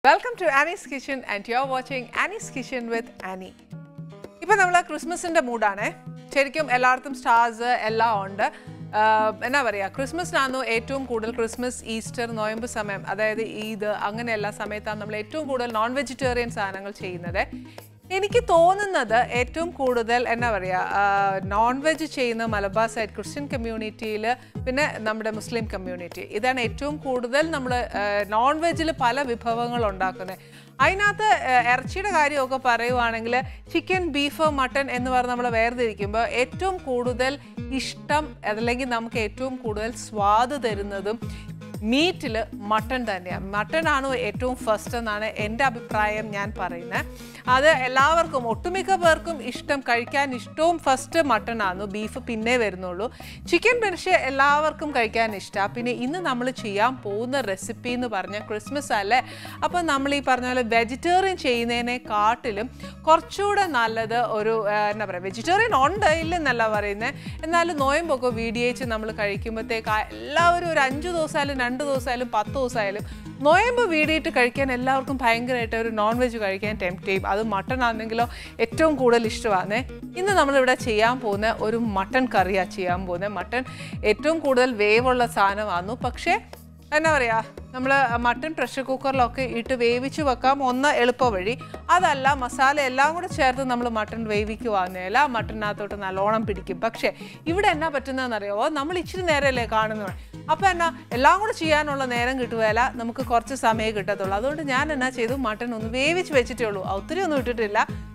Welcome to Annie's Kitchen and you're watching Annie's Kitchen with Annie. ഇപ്പോൾ നമ്മൾ ക്രിസ്മസിൻ്റെ മൂഡാണ്. ശരിക്കും എല്ലായിടത്തും സ്റ്റാർസ് എല്ലാം ഉണ്ട്. എന്നാ പറയുക, ക്രിസ്മസിനാണ് ഏറ്റവും കൂടുതൽ ക്രിസ്മസ്, ഈസ്റ്റർ, നോയമ്പ് സമയം, അതായത് ഈദ്, അങ്ങനെ എല്ലാ സമയത്താണ് നമ്മൾ ഏറ്റവും കൂടുതൽ നോൺ വെജിറ്റേറിയൻ സാധനങ്ങൾ ചെയ്യുന്നത്. എനിക്ക് തോന്നുന്നത് ഏറ്റവും കൂടുതൽ എന്നാ പറയുക, നോൺ വെജ് ചെയ്യുന്ന മലബാർ സൈഡ് ക്രിസ്ത്യൻ കമ്മ്യൂണിറ്റിയിൽ, പിന്നെ നമ്മുടെ മുസ്ലിം കമ്മ്യൂണിറ്റി, ഇതാണ് ഏറ്റവും കൂടുതൽ നമ്മൾ നോൺ വെജിൽ പല വിഭവങ്ങൾ ഉണ്ടാക്കുന്നത്. അതിനകത്ത് ഇറച്ചിയുടെ കാര്യമൊക്കെ പറയുവാണെങ്കിൽ ചിക്കൻ, ബീഫ്, മട്ടൺ എന്ന് പറഞ്ഞ് നമ്മൾ വേർതിരിക്കുമ്പോൾ ഏറ്റവും കൂടുതൽ ഇഷ്ടം അതല്ലെങ്കിൽ നമുക്ക് ഏറ്റവും കൂടുതൽ സ്വാദ് തരുന്നതും മീറ്റിൽ മട്ടൺ തന്നെയാണ്. മട്ടണാണ് ഏറ്റവും ഫസ്റ്റ് എന്നാണ് എൻ്റെ അഭിപ്രായം ഞാൻ പറയുന്നത്. അത് എല്ലാവർക്കും, ഒട്ടുമിക്ക പേർക്കും കഴിക്കാൻ ഇഷ്ടവും ഫസ്റ്റ് മട്ടണാണ്. ബീഫ് പിന്നെ വരുന്നുള്ളൂ. ചിക്കൻ പക്ഷേ എല്ലാവർക്കും കഴിക്കാൻ ഇഷ്ടമാണ്. പിന്നെ ഇന്ന് നമ്മൾ ചെയ്യാൻ പോകുന്ന റെസിപ്പി എന്ന് പറഞ്ഞാൽ ക്രിസ്മസ് അല്ലേ, അപ്പോൾ നമ്മൾ ഈ പറഞ്ഞ പോലെ വെജിറ്റേറിയൻ ചെയ്യുന്നതിനെക്കാട്ടിലും കുറച്ചുകൂടെ നല്ലത് ഒരു എന്നാ പറയുക, വെജിറ്റേറിയൻ ഉണ്ട് ഇല്ലെന്നല്ല പറയുന്നത്, എന്നാലും നോയമ്പൊക്കെ വീഡിയേച്ച് നമ്മൾ കഴിക്കുമ്പോഴത്തേക്ക് എല്ലാവരും ഒരു 5 ദിവസമായാലും 2 ദിവസമായാലും 10 ദിവസമായാലും നോയമ്പ് വീടിയിട്ട് കഴിക്കാൻ എല്ലാവർക്കും ഭയങ്കരമായിട്ട് ഒരു നോൺ വെജ് കഴിക്കാൻ ടെംപ്റ്റ് ചെയ്യും. അത് മട്ടൺ ആണെങ്കിലോ ഏറ്റവും കൂടുതൽ ഇഷ്ടമാണ്. ഇന്ന് നമ്മളിവിടെ ചെയ്യാൻ പോകുന്ന ഒരു മട്ടൺ കറിയാണ് ചെയ്യാൻ പോകുന്നത്. മട്ടൺ ഏറ്റവും കൂടുതൽ വേവുള്ള സാധനമാണ്. പക്ഷേ എന്നാ പറയുക, നമ്മൾ മട്ടൺ പ്രഷർ കുക്കറിലൊക്കെ ഇട്ട് വേവിച്ച് വെക്കാം, ഒന്ന് എളുപ്പ വഴി. അതല്ല, മസാല എല്ലാം കൂടെ ചേർത്ത് നമ്മൾ മട്ടൺ വേവിക്കുവാന്നേല മട്ടണിനകത്തോട്ട് നല്ലോണം പിടിക്കും. പക്ഷേ ഇവിടെ എന്നാ പറ്റുന്നതെന്നറിയാമോ, നമ്മൾ ഇച്ചിരി നേരമല്ലേ കാണുന്നത്, അപ്പോൾ എന്നാ എല്ലാം കൂടെ ചെയ്യാനുള്ള നേരം കിട്ടുകയില്ല, നമുക്ക് കുറച്ച് സമയം കിട്ടത്തുള്ളൂ. അതുകൊണ്ട് ഞാൻ എന്നാ ചെയ്തു, മട്ടൺ ഒന്ന് വേവിച്ച് വെച്ചിട്ടേ ഉള്ളൂ, ഒത്തിരി ഒന്നും ഇട്ടിട്ടില്ല.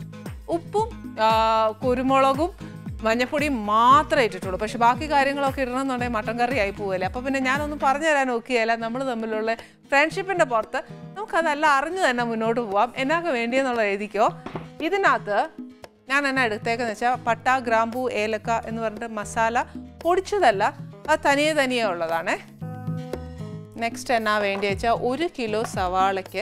ഉപ്പും കുരുമുളകും മഞ്ഞപ്പൊടിയും മാത്രമേ ഇട്ടിട്ടുള്ളൂ. പക്ഷെ ബാക്കി കാര്യങ്ങളൊക്കെ ഇടണമെന്നുണ്ടെങ്കിൽ മട്ടൻ കറി ആയി പോവുകയല്ലേ. അപ്പോൾ പിന്നെ ഞാനൊന്നും പറഞ്ഞു തരാൻ നോക്കിയല്ല, നമ്മൾ തമ്മിലുള്ള ഫ്രണ്ട്ഷിപ്പിൻ്റെ പുറത്ത് നമുക്കതെല്ലാം അറിഞ്ഞു തന്നെ മുന്നോട്ട് പോവാം. എന്നൊക്കെ വേണ്ടിയെന്നുള്ളത് എഴുതിക്കോ. ഇതിനകത്ത് ഞാൻ എന്നാ എടുത്തേക്കെന്ന് വെച്ചാൽ പട്ട, ഗ്രാമ്പൂ, ഏലക്ക എന്ന് പറഞ്ഞിട്ട് മസാല പൊടിച്ചതല്ല, അത് തനിയെ ഉള്ളതാണ്. നെക്സ്റ്റ് എന്നാ വേണ്ടി വെച്ചാൽ 1 കിലോ സവാളയ്ക്ക്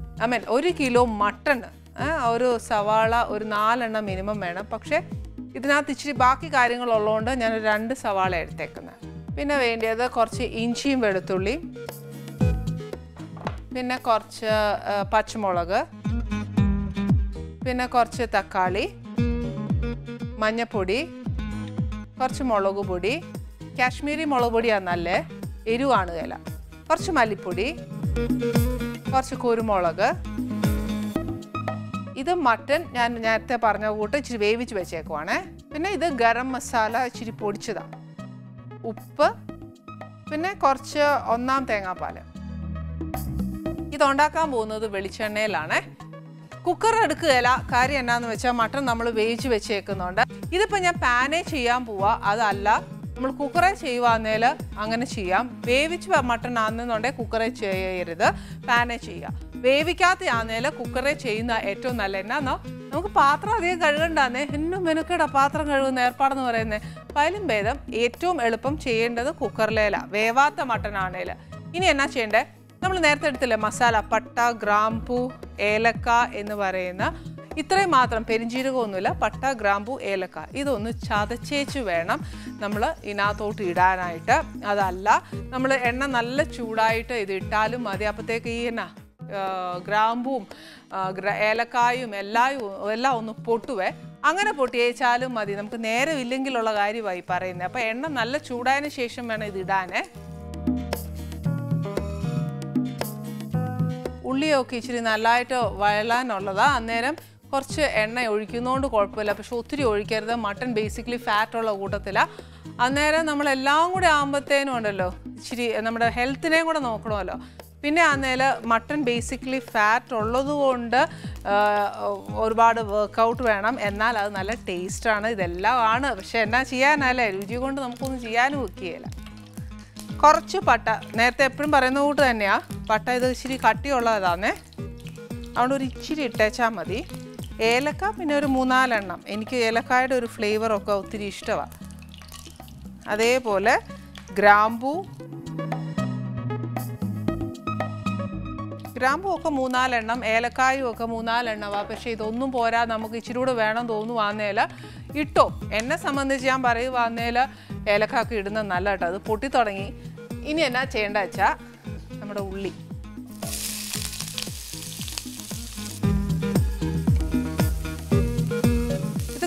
1 കിലോ മട്ടൺ, ഒരു സവാള ഒരു 4 എണ്ണം മിനിമം വേണം. പക്ഷേ ഇതിനകത്ത് ഇച്ചിരി ബാക്കി കാര്യങ്ങളുള്ളതുകൊണ്ട് ഞാൻ 2 സവാള എടുത്തേക്കുന്നത്. പിന്നെ വേണ്ടിയത് കുറച്ച് ഇഞ്ചിയും വെളുത്തുള്ളിയും, പിന്നെ കുറച്ച് പച്ചമുളക്, പിന്നെ കുറച്ച് തക്കാളി, മഞ്ഞൾപ്പൊടി, കുറച്ച് മുളക് പൊടി, കാശ്മീരി മുളക് പൊടിയാണ് നല്ല എരിവാണ് വില, കുറച്ച് മല്ലിപ്പൊടി, കുറച്ച് കുരുമുളക്. ഇത് മട്ടൺ ഞാൻ നേരത്തെ പറഞ്ഞ കൂട്ട് ഇച്ചിരി വേവിച്ച് വെച്ചേക്കുവാണ്. പിന്നെ ഇത് ഗരം മസാല ഇച്ചിരി പൊടിച്ചതാണ്, ഉപ്പ്, പിന്നെ കുറച്ച് 1 തേങ്ങാപ്പാൽ. ഇതുണ്ടാക്കാൻ പോകുന്നത് വെളിച്ചെണ്ണയിലാണ്. കുക്കർ എടുക്കുകയില്ല, കാര്യം എന്നാന്ന് വെച്ചാൽ മട്ടൺ നമ്മൾ വേവിച്ച് വെച്ചേക്കുന്നുണ്ട്. ഇതിപ്പോൾ ഞാൻ പാനേ ചെയ്യാൻ പോവാ, അതല്ല നമ്മൾ കുക്കറെ ചെയ്യുവാന്നേൽ അങ്ങനെ ചെയ്യാം. വേവിച്ച് മട്ടൺ ആണെന്നുണ്ടെങ്കിൽ കുക്കറെ ചെയ്യരുത്, പാനേ ചെയ്യുക. വേവിക്കാത്തയാന്നേൽ കുക്കറെ ചെയ്യുന്ന ഏറ്റവും നല്ല. എന്നാന്നോ, നമുക്ക് പാത്രം അധികം കഴുകണ്ടാന്നേ, എന്നും മെനുക്കട പാത്രം കഴുകുന്ന ഏർപ്പാടെന്ന് പറയുന്നത്. അപ്പം അതിലും ഭേദം ഏറ്റവും എളുപ്പം ചെയ്യേണ്ടത് കുക്കറിലേലാണ്, വേവാത്ത മട്ടൺ ആണേൽ. ഇനി എന്നാ ചെയ്യേണ്ടത്, നമ്മൾ നേരത്തെ എടുത്തില്ലേ മസാല, പട്ട, ഗ്രാമ്പൂ, ഏലക്ക എന്ന് പറയുന്ന ഇത്രയും മാത്രം, പെരിഞ്ജീരകമൊന്നുമില്ല, പട്ട, ഗ്രാമ്പൂ, ഏലക്ക, ഇതൊന്ന് ചതച്ചേച്ച് വേണം നമ്മൾ ഇതിനകത്തോട്ട് ഇടാനായിട്ട്. അതല്ല നമ്മൾ എണ്ണ നല്ല ചൂടായിട്ട് ഇത് ഇട്ടാലും മതി. അപ്പോഴത്തേക്ക് ഈ എന്നാ ഗ്രാമ്പൂവും ഏലക്കായും എല്ലാം ഒന്ന് പൊട്ടുവേ, അങ്ങനെ പൊട്ടിയേച്ചാലും മതി. നമുക്ക് നേരം ഇല്ലെങ്കിലുള്ള കാര്യമായി പറയുന്നത്. അപ്പോൾ എണ്ണ നല്ല ചൂടായതിന് ശേഷം വേണം ഇത് ഇടാനേ. ഉള്ളിയൊക്കെ ഇച്ചിരി നല്ലതായിട്ട് വഴലാനുള്ളതാണ്. അന്നേരം കുറച്ച് എണ്ണ ഒഴിക്കുന്നതുകൊണ്ട് കുഴപ്പമില്ല, പക്ഷെ ഒത്തിരി ഒഴിക്കരുത്. മട്ടൺ ബേസിക്കലി ഫാറ്റുള്ള കൂട്ടത്തിലാണ്. അന്നേരം നമ്മളെല്ലാം കൂടി ആകുമ്പോഴത്തേനും ഉണ്ടല്ലോ, ഇച്ചിരി നമ്മുടെ ഹെൽത്തിനെയും കൂടെ നോക്കണമല്ലോ. പിന്നെ അന്നേരം മട്ടൺ ബേസിക്കലി ഫാറ്റ് ഉള്ളതുകൊണ്ട് ഒരുപാട് വർക്കൗട്ട് വേണം, എന്നാൽ അത് നല്ല ടേസ്റ്റാണ്. ഇതെല്ലാം ആണ്, പക്ഷെ എന്നാ ചെയ്യാനല്ലേ, രുചി കൊണ്ട് നമുക്കൊന്നും ചെയ്യാനും ഒക്കെയില്ല. കുറച്ച് പട്ട, നേരത്തെ എപ്പോഴും പറയുന്ന കൂട്ട് തന്നെയാണ് പട്ട, ഇത് ഇച്ചിരി കട്ടിയുള്ളതാണേ, അതുകൊണ്ട് ഒരു ഇച്ചിരി ഇട്ടേച്ചാൽ മതി. ഏലക്ക പിന്നെ ഒരു 3-4 എണ്ണം. എനിക്ക് ഏലക്കായുടെ ഒരു ഫ്ലേവറൊക്കെ ഒത്തിരി ഇഷ്ടമാണ്. അതേപോലെ ഗ്രാമ്പൂ ഒക്കെ 3-4 എണ്ണം, ഏലക്കായും ഒക്കെ 3-4 എണ്ണമാണ്. പക്ഷേ ഇതൊന്നും പോരാ, നമുക്ക് ഇച്ചിരി കൂടെ വേണം തോന്നുവാന്നേൽ ഇട്ടോ. എന്നെ സംബന്ധിച്ച് ഞാൻ പറയുവാന്നേൽ ഏലക്കായൊക്കെ ഇടുന്നത് നല്ല കേട്ടോ, അത് പൊട്ടി തുടങ്ങി. ഇനി എന്നാ ചെയ്യേണ്ടത് വെച്ചാൽ നമ്മുടെ ഉള്ളി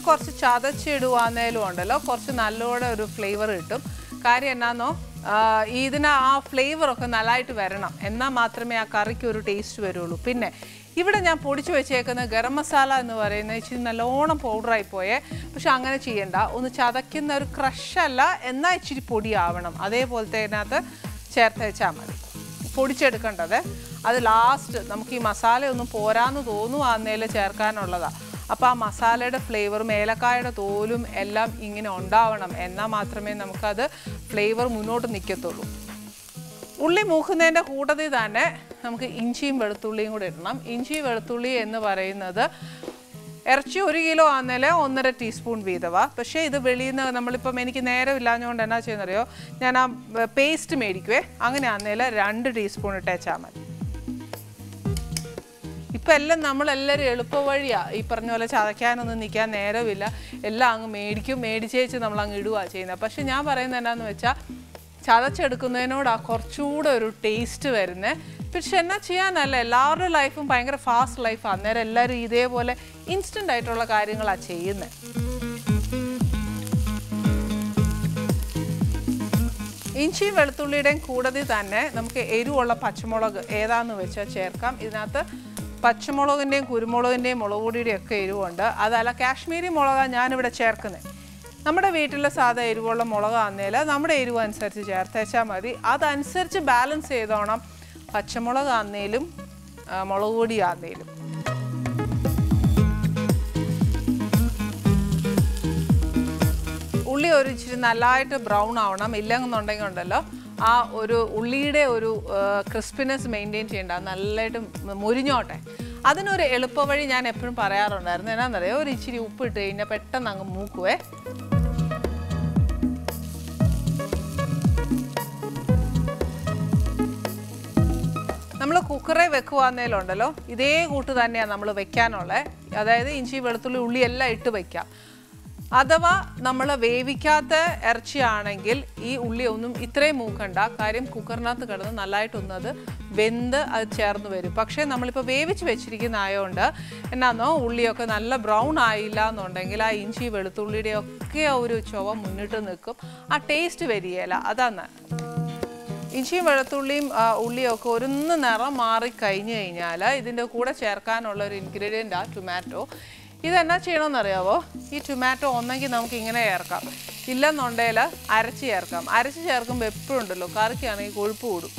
കുറച്ച് ചതച്ചിടുവാന്നേലും ഉണ്ടല്ലോ കുറച്ച് നല്ലോടെ ഒരു ഫ്ലേവർ കിട്ടും. കാര്യം എന്നാന്നോ ഇതിന് ആ ഫ്ലേവറൊക്കെ നല്ലതായിട്ട് വരണം, എന്നാൽ മാത്രമേ ആ കറിക്ക് ഒരു ടേസ്റ്റ് വരുള്ളൂ. പിന്നെ ഇവിടെ ഞാൻ പൊടിച്ചു വെച്ചേക്കുന്ന ഗരം മസാല എന്ന് പറയുന്നത് ഇച്ചിരി നല്ലോണം പൗഡറായി പോയേ. പക്ഷെ അങ്ങനെ ചെയ്യണ്ട, ഒന്ന് ചതയ്ക്കുന്ന ഒരു ക്രഷല്ല, എന്നാൽ ഇച്ചിരി പൊടിയാവണം, അതേപോലത്തെ അതിനകത്ത് ചേർത്ത് വെച്ചാൽ മതി. പൊടിച്ചെടുക്കേണ്ടത് അത് ലാസ്റ്റ് നമുക്ക് ഈ മസാല ഒന്നും പോരാന്ന് തോന്നുവാന്നേൽ ചേർക്കാനുള്ളതാണ്. അപ്പോൾ ആ മസാലയുടെ ഫ്ലേവറും ഏലക്കായുടെ തോലും എല്ലാം ഇങ്ങനെ ഉണ്ടാവണം, എന്നാൽ മാത്രമേ നമുക്കത് ഫ്ലേവർ മുന്നോട്ട് നിൽക്കത്തുള്ളൂ. ഉള്ളി മൂക്കുന്നതിൻ്റെ കൂട്ടത്തിൽ തന്നെ നമുക്ക് ഇഞ്ചിയും വെളുത്തുള്ളിയും കൂടെ ഇടണം. ഇഞ്ചി വെളുത്തുള്ളി എന്ന് പറയുന്നത് ഇറച്ചി 1 കിലോ ആണെന്നേൽ 1.5 ടീസ്പൂൺ വീതമാണ്. പക്ഷേ ഇത് വെളിയിൽ നിന്ന് നമ്മളിപ്പം എനിക്ക് നേരം ഇല്ലാഞ്ഞുകൊണ്ട് എന്നാ ചെയ്യുന്നറിയോ, ഞാൻ ആ പേസ്റ്റ് മേടിക്കുവേ, അങ്ങനെ ആണെന്നേൽ 2 ടീസ്പൂൺ ഇട്ടേച്ചാൽ മതി. ഇപ്പം എല്ലാം നമ്മളെല്ലാവരും എളുപ്പ വഴിയാണ്, ഈ പറഞ്ഞ പോലെ ചതയ്ക്കാനൊന്നും നിൽക്കാൻ നേരമില്ല, എല്ലാം അങ്ങ് മേടിച്ചേച്ച് നമ്മളങ്ങ് ഇടുകയാണ് ചെയ്യുന്നത്. പക്ഷെ ഞാൻ പറയുന്നത് എന്നാന്ന് വെച്ചാൽ ചതച്ചെടുക്കുന്നതിനോടാണ് കുറച്ചുകൂടെ ഒരു ടേസ്റ്റ് വരുന്നത്. പക്ഷെ എന്നാ ചെയ്യാനല്ല, എല്ലാവരുടെ ലൈഫും ഭയങ്കര ഫാസ്റ്റ് ലൈഫാണ്, അന്നേരം എല്ലാവരും ഇതേപോലെ ഇൻസ്റ്റൻ്റ് ആയിട്ടുള്ള കാര്യങ്ങളാണ് ചെയ്യുന്നത്. ഇഞ്ചിയും വെളുത്തുള്ളിയുടെയും കൂടതിൽ തന്നെ നമുക്ക് എരിവുള്ള പച്ചമുളക് ഏതാണെന്ന് വെച്ചാൽ ചേർക്കാം. ഇതിനകത്ത് പച്ചമുളകിൻ്റെയും കുരുമുളകിൻ്റെയും മുളക് പൊടിയുടെയും ഒക്കെ എരിവുണ്ട്. അതല്ല കാശ്മീരി മുളകാണ് ഞാനിവിടെ ചേർക്കുന്നത്. നമ്മുടെ വീട്ടിലെ സാധാ എരിവുള്ള മുളകാന്നേൽ നമ്മുടെ എരിവ് അനുസരിച്ച് ചേർത്തേച്ചാൽ മതി. അതനുസരിച്ച് ബാലൻസ് ചെയ്തോണം പച്ചമുളകാന്നേലും മുളക് പൊടി ആന്നേലും. ഉള്ളി ഒരു ഇച്ചിരി നല്ലതായിട്ട് ബ്രൗൺ ആവണം, ഇല്ലെന്നുണ്ടെങ്കിൽ ഉണ്ടല്ലോ ആ ഒരു ഉള്ളിയുടെ ഒരു ക്രിസ്പിനെസ് മെയിൻറ്റെയിൻ ചെയ്യേണ്ട, നല്ലതായിട്ട് മുരിഞ്ഞോട്ടെ. അതിനൊരു എളുപ്പവഴി ഞാൻ എപ്പോഴും പറയാറുണ്ടായിരുന്നു. എന്നാന്നറിയോ, ഒരു ഇച്ചിരി ഉപ്പ് ഇട്ട് കഴിഞ്ഞാൽ പെട്ടെന്ന് അങ്ങ് മൂക്കുവേ. നമ്മൾ കുക്കറെ വെക്കുവാന്നേലുണ്ടല്ലോ ഇതേ കൂട്ട് തന്നെയാണ് നമ്മൾ വെക്കാനുള്ളത്. അതായത് ഇഞ്ചി വെളുത്തുള്ളി ഉള്ളി എല്ലാം ഇട്ട് വയ്ക്കാം. അഥവാ നമ്മൾ വേവിക്കാത്ത ഇറച്ചിയാണെങ്കിൽ ഈ ഉള്ളി ഒന്നും ഇത്രയും മൂക്കണ്ട, കാര്യം കുക്കറിനകത്ത് കിടന്ന് നല്ലതായിട്ടൊന്നും അത് വെന്ത് അത് ചേർന്ന് വരും. പക്ഷേ നമ്മളിപ്പോൾ വേവിച്ച് വെച്ചിരിക്കുന്ന ആയതുകൊണ്ട് എന്നാന്നോ ഉള്ളിയൊക്കെ നല്ല ബ്രൗൺ ആയില്ല എന്നുണ്ടെങ്കിൽ ആ ഇഞ്ചി വെളുത്തുള്ളിയുടെ ഒക്കെ ഒരു ചുവ മുന്നിട്ട് നിൽക്കും, ആ ടേസ്റ്റ് വരികയില്ല. അതാണ് ഇഞ്ചിയും വെളുത്തുള്ളിയും ഉള്ളിയൊക്കെ ഒന്ന് നിറം മാറിക്കഴിഞ്ഞ് കഴിഞ്ഞാൽ ഇതിൻ്റെ കൂടെ ചേർക്കാനുള്ള ഒരു ഇൻഗ്രീഡിയൻ്റാണ് ടൊമാറ്റോ. ഇതെന്നാ ചെയ്യണമെന്നറിയാവോ, ഈ ടൊമാറ്റോ ഒന്നെങ്കിൽ നമുക്ക് ഇങ്ങനെ ചേർക്കാം, ഇല്ലെന്നുണ്ടെങ്കിൽ അരച്ച് ചേർക്കാം. അരച്ച് ചേർക്കുമ്പോൾ എപ്പോഴും ഉണ്ടല്ലോ കറിക്കാണെങ്കിൽ കൊഴുപ്പ് കൂടും.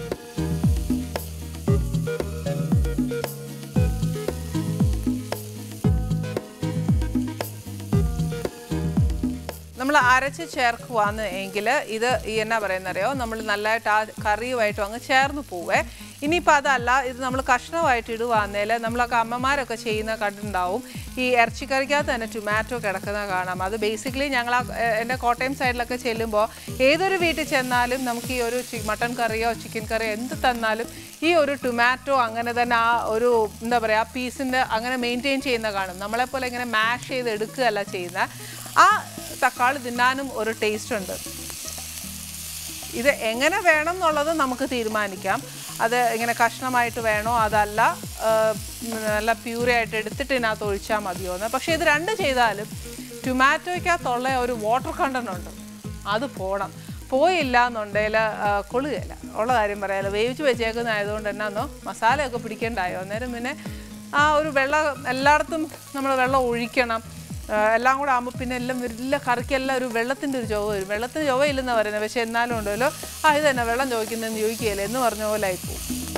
നമ്മൾ അരച്ച് ചേർക്കുവാന്ന് എങ്കിൽ ഇത് എന്നാ പറയുന്നറിയോ, നമ്മൾ നല്ലതായിട്ട് ആ കറിയുമായിട്ടും അങ്ങ് ചേർന്ന് പോവേ. ഇനിയിപ്പോൾ അതല്ല, ഇത് നമ്മൾ കഷ്ണമായിട്ട് ഇടുവാന്നേൽ നമ്മളൊക്കെ അമ്മമാരൊക്കെ ചെയ്യുന്ന കണ്ടിട്ടുണ്ടാവും, ഈ ഇറച്ചിക്കറിക്കകത്ത് തന്നെ ടൊമാറ്റോ കിടക്കുന്ന കാണാം. അത് ബേസിക്കലി ഞങ്ങൾ എൻ്റെ കോട്ടയം സൈഡിലൊക്കെ ചെല്ലുമ്പോൾ ഏതൊരു വീട്ടിൽ ചെന്നാലും നമുക്ക് ഈ ഒരു മട്ടൺ കറിയോ ചിക്കൻ കറിയോ എന്ത് തന്നാലും ഈ ഒരു ടൊമാറ്റോ അങ്ങനെ തന്നെ ആ ഒരു എന്താ പറയുക പീസിൻ്റെ അങ്ങനെ മെയിൻറ്റെയിൻ ചെയ്യുന്ന കാണും. നമ്മളെപ്പോലെ ഇങ്ങനെ മാഷ് ചെയ്ത് എടുക്കുകയല്ല ചെയ്യുന്നത്. ആ തക്കാളി തിന്നാനും ഒരു ടേസ്റ്റ് ഉണ്ട്. ഇത് എങ്ങനെ വേണം എന്നുള്ളത് നമുക്ക് തീരുമാനിക്കാം. അത് ഇങ്ങനെ കഷ്ണമായിട്ട് വേണോ അതല്ല നല്ല പ്യൂറായിട്ട് എടുത്തിട്ട് ഇതിനകത്ത് ഒഴിച്ചാൽ മതിയോ എന്ന്. പക്ഷേ ഇത് രണ്ട് ചെയ്താലും ടൊമാറ്റോയ്ക്കകത്തുള്ള ഒരു വാട്ടർ കണ്ടന്റ് ഉണ്ട്, അത് പോയില്ല എന്നുണ്ടെങ്കിൽ കൊള്ളുകയില്ല. ഉള്ള കാര്യം പറയാമല്ലോ, വേവിച്ച് വെച്ചേക്കുന്നതായതുകൊണ്ട് എന്നാന്നോ മസാലയൊക്കെ പിടിക്കേണ്ടായോ. അന്നേരം പിന്നെ ആ ഒരു വെള്ളം എല്ലായിടത്തും നമ്മൾ വെള്ളം ഒഴിക്കണം. എല്ലാം കൂടെ ആകുമ്പോൾ പിന്നെ എല്ലാം വലിയ കറിക്കെല്ലാം ഒരു വെള്ളത്തിൻ്റെ ഒരു ചുവ വരും. വെള്ളത്തിന് ചുവയില്ലെന്നാണ് പറയുന്നത്, പക്ഷെ എന്നാലും ഉണ്ടല്ലോ ഇത് തന്നെ വെള്ളം ചോദിക്കുന്നതെന്ന് ചോദിക്കുകയില്ല എന്ന് പറഞ്ഞ പോലെ ആയിപ്പോവും.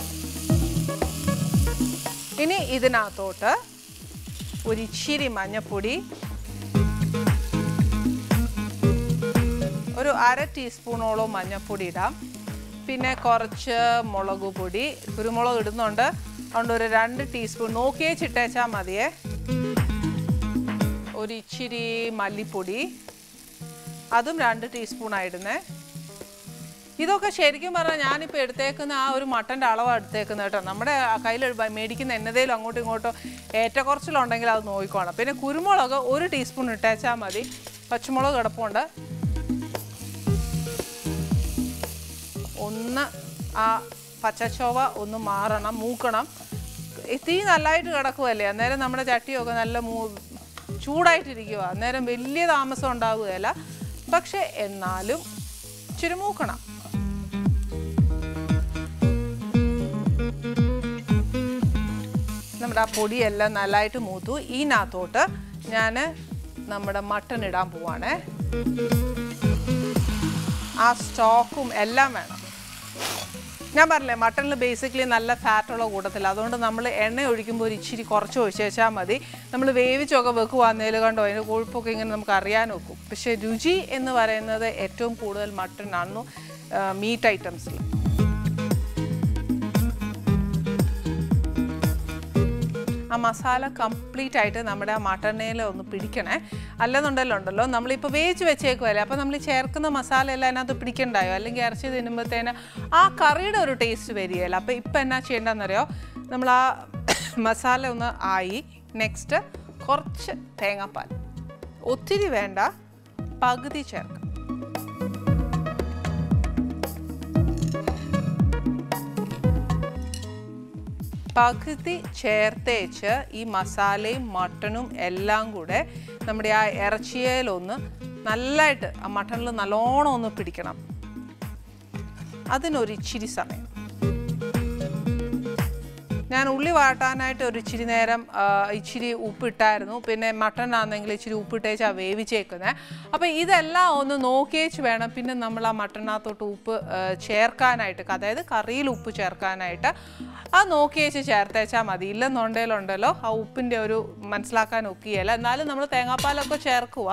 ഇനി ഇതിനകത്തോട്ട് ഒരു ഇച്ചിരി മഞ്ഞൾപ്പൊടി, ഒരു 1/2 ടീസ്പൂണോളം മഞ്ഞൾപ്പൊടി ഇടാം. പിന്നെ കുറച്ച് മുളക് പൊടി, കുരുമുളക് ഇടുന്നുണ്ട്, അതുകൊണ്ട് ഒരു 2 ടീസ്പൂൺ നോക്കിയേ ചിട്ടേച്ചാൽ മതിയേ. ഒരു ഇച്ചിരി മല്ലിപ്പൊടി, അതും 2 ടീസ്പൂണായിടുന്നേ. ഇതൊക്കെ ശരിക്കും പറഞ്ഞാൽ ഞാനിപ്പോൾ എടുത്തേക്കുന്ന ആ ഒരു മട്ടൻ്റെ അളവാണ് എടുത്തേക്കുന്നത് കേട്ടോ. നമ്മുടെ കയ്യിൽ മേടിക്കുന്ന എന്നതേലും അങ്ങോട്ടും ഇങ്ങോട്ടോ ഏറ്റക്കുറച്ചിലുണ്ടെങ്കിൽ അത് നോക്കിക്കോണം. പിന്നെ കുരുമുളക് 1 ടീസ്പൂൺ ഇട്ടേച്ചാൽ മതി. പച്ചമുളക് കിടപ്പുണ്ട്, ഒന്ന് ആ പച്ചച്ചൊവ ഒന്ന് മാറണം, മൂക്കണം. തീ നല്ലതായിട്ട് കിടക്കുമല്ലേ, അന്നേരം നമ്മുടെ ചട്ടിയൊക്കെ നല്ല ചൂടായിട്ടിരിക്കുക, അന്നേരം വലിയ താമസം ഉണ്ടാവുകയില്ല. പക്ഷെ എന്നാലും ഇച്ചിരി മൂക്കണം. നമ്മുടെ ആ പൊടിയെല്ലാം നല്ലതായിട്ട് മൂത്തു. ഇതിനകത്തോട്ട് ഞാൻ നമ്മുടെ മട്ടൺ ഇടാൻ പോവാണേ. ആ സ്റ്റോക്കും എല്ലാം വേണം. ഞാൻ പറഞ്ഞില്ലേ മട്ടണിൽ ബേസിക്കലി നല്ല ഫാറ്റുള്ള കൂട്ടത്തില്ല, അതുകൊണ്ട് നമ്മൾ എണ്ണ ഒഴിക്കുമ്പോൾ ഒരു ഇച്ചിരി കുറച്ച് ഒഴിച്ച് വെച്ചാൽ മതി. നമ്മൾ വേവിച്ചൊക്കെ വെക്കുവാന്നേൽ കണ്ടോ അതിൻ്റെ കൊഴുപ്പൊക്കെ ഇങ്ങനെ നമുക്ക് അറിയാൻ വെക്കും. പക്ഷേ രുചി എന്ന് പറയുന്നത് ഏറ്റവും കൂടുതൽ മട്ടനാണ് മീറ്റ് ഐറ്റംസിൽ. ആ മസാല കംപ്ലീറ്റ് ആയിട്ട് നമ്മുടെ ആ മട്ടണയിൽ ഒന്ന് പിടിക്കണേ. അല്ലെന്നുണ്ടല്ലോ നമ്മളിപ്പോൾ വേവിച്ച് വെച്ചേക്കുമല്ലേ, അപ്പോൾ നമ്മൾ ചേർക്കുന്ന മസാല എല്ലാം അതിനകത്ത് പിടിക്കണ്ടായോ, അല്ലെങ്കിൽ ഇറച്ചി തിന്നുമ്പോഴത്തേന് ആ കറിയുടെ ഒരു ടേസ്റ്റ് വരികയില്ല. അപ്പോൾ ഇപ്പം എന്നാ ചെയ്യേണ്ടതെന്നറിയോ, നമ്മൾ ആ മസാല ഒന്ന് ആയി. നെക്സ്റ്റ് കുറച്ച് തേങ്ങാപ്പാൽ, ഒത്തിരി വേണ്ട, പകുതി ചേർക്കാം. പകുതി ചേർത്തേച്ച് ഈ മസാലയും മട്ടണും എല്ലാം കൂടെ നമ്മുടെ ആ ഇറച്ചിയിലൊന്ന് നല്ലതായിട്ട് ആ മട്ടണിൽ നല്ലോണം ഒന്ന് പിടിക്കണം. അതിനൊരിച്ചിരി സമയം. ഞാൻ ഉള്ളി വാട്ടാനായിട്ട് ഒരു ഇച്ചിരി നേരം ഇച്ചിരി ഉപ്പിട്ടായിരുന്നു. പിന്നെ മട്ടനാണെങ്കിൽ ഇച്ചിരി ഉപ്പിട്ടേച്ചാണ് വേവിച്ചേക്കുന്നത്. അപ്പോൾ ഇതെല്ലാം ഒന്ന് നോക്കിയേച്ച് വേണം പിന്നെ നമ്മൾ ആ മട്ടനകത്തോട്ട് ഉപ്പ് ചേർക്കാനായിട്ട്, അതായത് കറിയിൽ ഉപ്പ് ചേർക്കാനായിട്ട്. ആ നോക്കിയേച്ച് ചേർത്തേച്ചാൽ മതി. ഇല്ലെന്നുണ്ടെങ്കിലുണ്ടല്ലോ ആ ഉപ്പിൻ്റെ ഒരു മനസ്സിലാക്കാൻ ഒക്കുകയല്ല. എന്നാലും നമ്മൾ തേങ്ങാപ്പാലൊക്കെ ചേർക്കുക.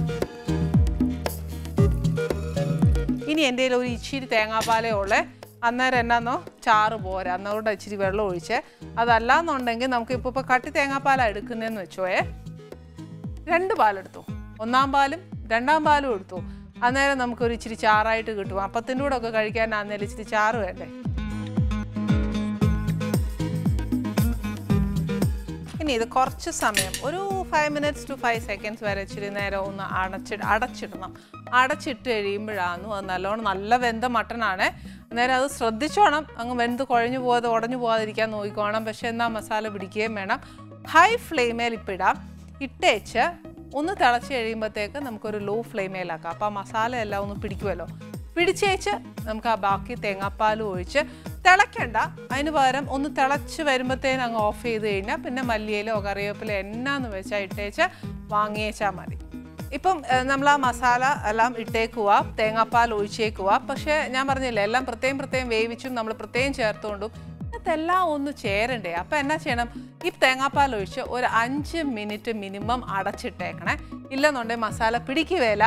ഇനി എൻ്റെ ഒരു ഇച്ചിരി തേങ്ങാപ്പാലേ ഉള്ളേ. അന്നേരം എന്നാന്നോ ചാറ് പോരാ, അന്നോട്ട് ഇച്ചിരി വെള്ളം ഒഴിച്ച്. അതല്ലാന്നുണ്ടെങ്കിൽ നമുക്കിപ്പോൾ കട്ടി തേങ്ങാപ്പാലാണ് എടുക്കുന്നതെന്ന് വെച്ചോയെ, 2 പാലെടുത്തു, 1-ാം പാലും 2-ാം പാലും എടുത്തു. അന്നേരം നമുക്കൊരു ഇച്ചിരി ചാറായിട്ട് കിട്ടും. അപ്പത്തിൻ്റെ കൂടെ ഒക്കെ കഴിക്കാൻ അന്നേരം ഇച്ചിരി ചാറ് വേണ്ടേ. ഇനി ഇത് കുറച്ച് സമയം, ഒരു 5 minutes to 5 seconds വരെ ഇച്ചിരി നേരം ഒന്ന് അടച്ചിടണം. അടച്ചിട്ട് കഴിയുമ്പോഴാണ് അത് നല്ലോണം നല്ല വെന്ത മട്ടനാണ്. അന്നേരം അത് ശ്രദ്ധിച്ചോണം, അങ്ങ് വെന്ത് കുഴഞ്ഞു പോകാതെ ഉടഞ്ഞു പോകാതിരിക്കാൻ നോക്കിക്കോണം. പക്ഷേ എന്നാൽ മസാല പിടിക്കുകയും വേണം. ഹൈ ഫ്ലെയിമേൽ ഇപ്പം ഇടാം. ഇട്ടേച്ച് ഒന്ന് തിളച്ച് കഴിയുമ്പോഴത്തേക്ക് നമുക്കൊരു ലോ ഫ്ലെയിമേലാക്കാം. അപ്പോൾ ആ മസാല എല്ലാം ഒന്ന് പിടിക്കുമല്ലോ. പിടിച്ചേച്ച് നമുക്ക് ആ ബാക്കി തേങ്ങാപ്പാലും ഒഴിച്ച് തിളയ്ക്കണ്ട. അതിന് പകരം ഒന്ന് തിളച്ച് വരുമ്പോഴത്തേനും അങ്ങ് ഓഫ് ചെയ്ത് കഴിഞ്ഞാൽ പിന്നെ മല്ലിയിലോ കറിവേപ്പിലോ എന്നാന്ന് വെച്ചാൽ ഇട്ടേച്ച് വാങ്ങിയേച്ചാൽ മതി. ഇപ്പം നമ്മൾ ആ മസാല എല്ലാം ഇട്ടേക്കുക, തേങ്ങാപ്പാൽ ഒഴിച്ചേക്കുക. പക്ഷേ ഞാൻ പറഞ്ഞില്ലേ എല്ലാം പ്രത്യേകം വേവിച്ചും നമ്മൾ പ്രത്യേകം ചേർത്തുകൊണ്ടും ഇതെല്ലാം ഒന്ന് ചേരണ്ടേ. അപ്പം എന്നാ ചെയ്യണം, ഈ തേങ്ങാപ്പാൽ ഒഴിച്ച് ഒരു 5 minute മിനിമം അടച്ചിട്ടേക്കണേ. ഇല്ലെന്നുണ്ടെങ്കിൽ മസാല പിടിക്കുകയില്ല.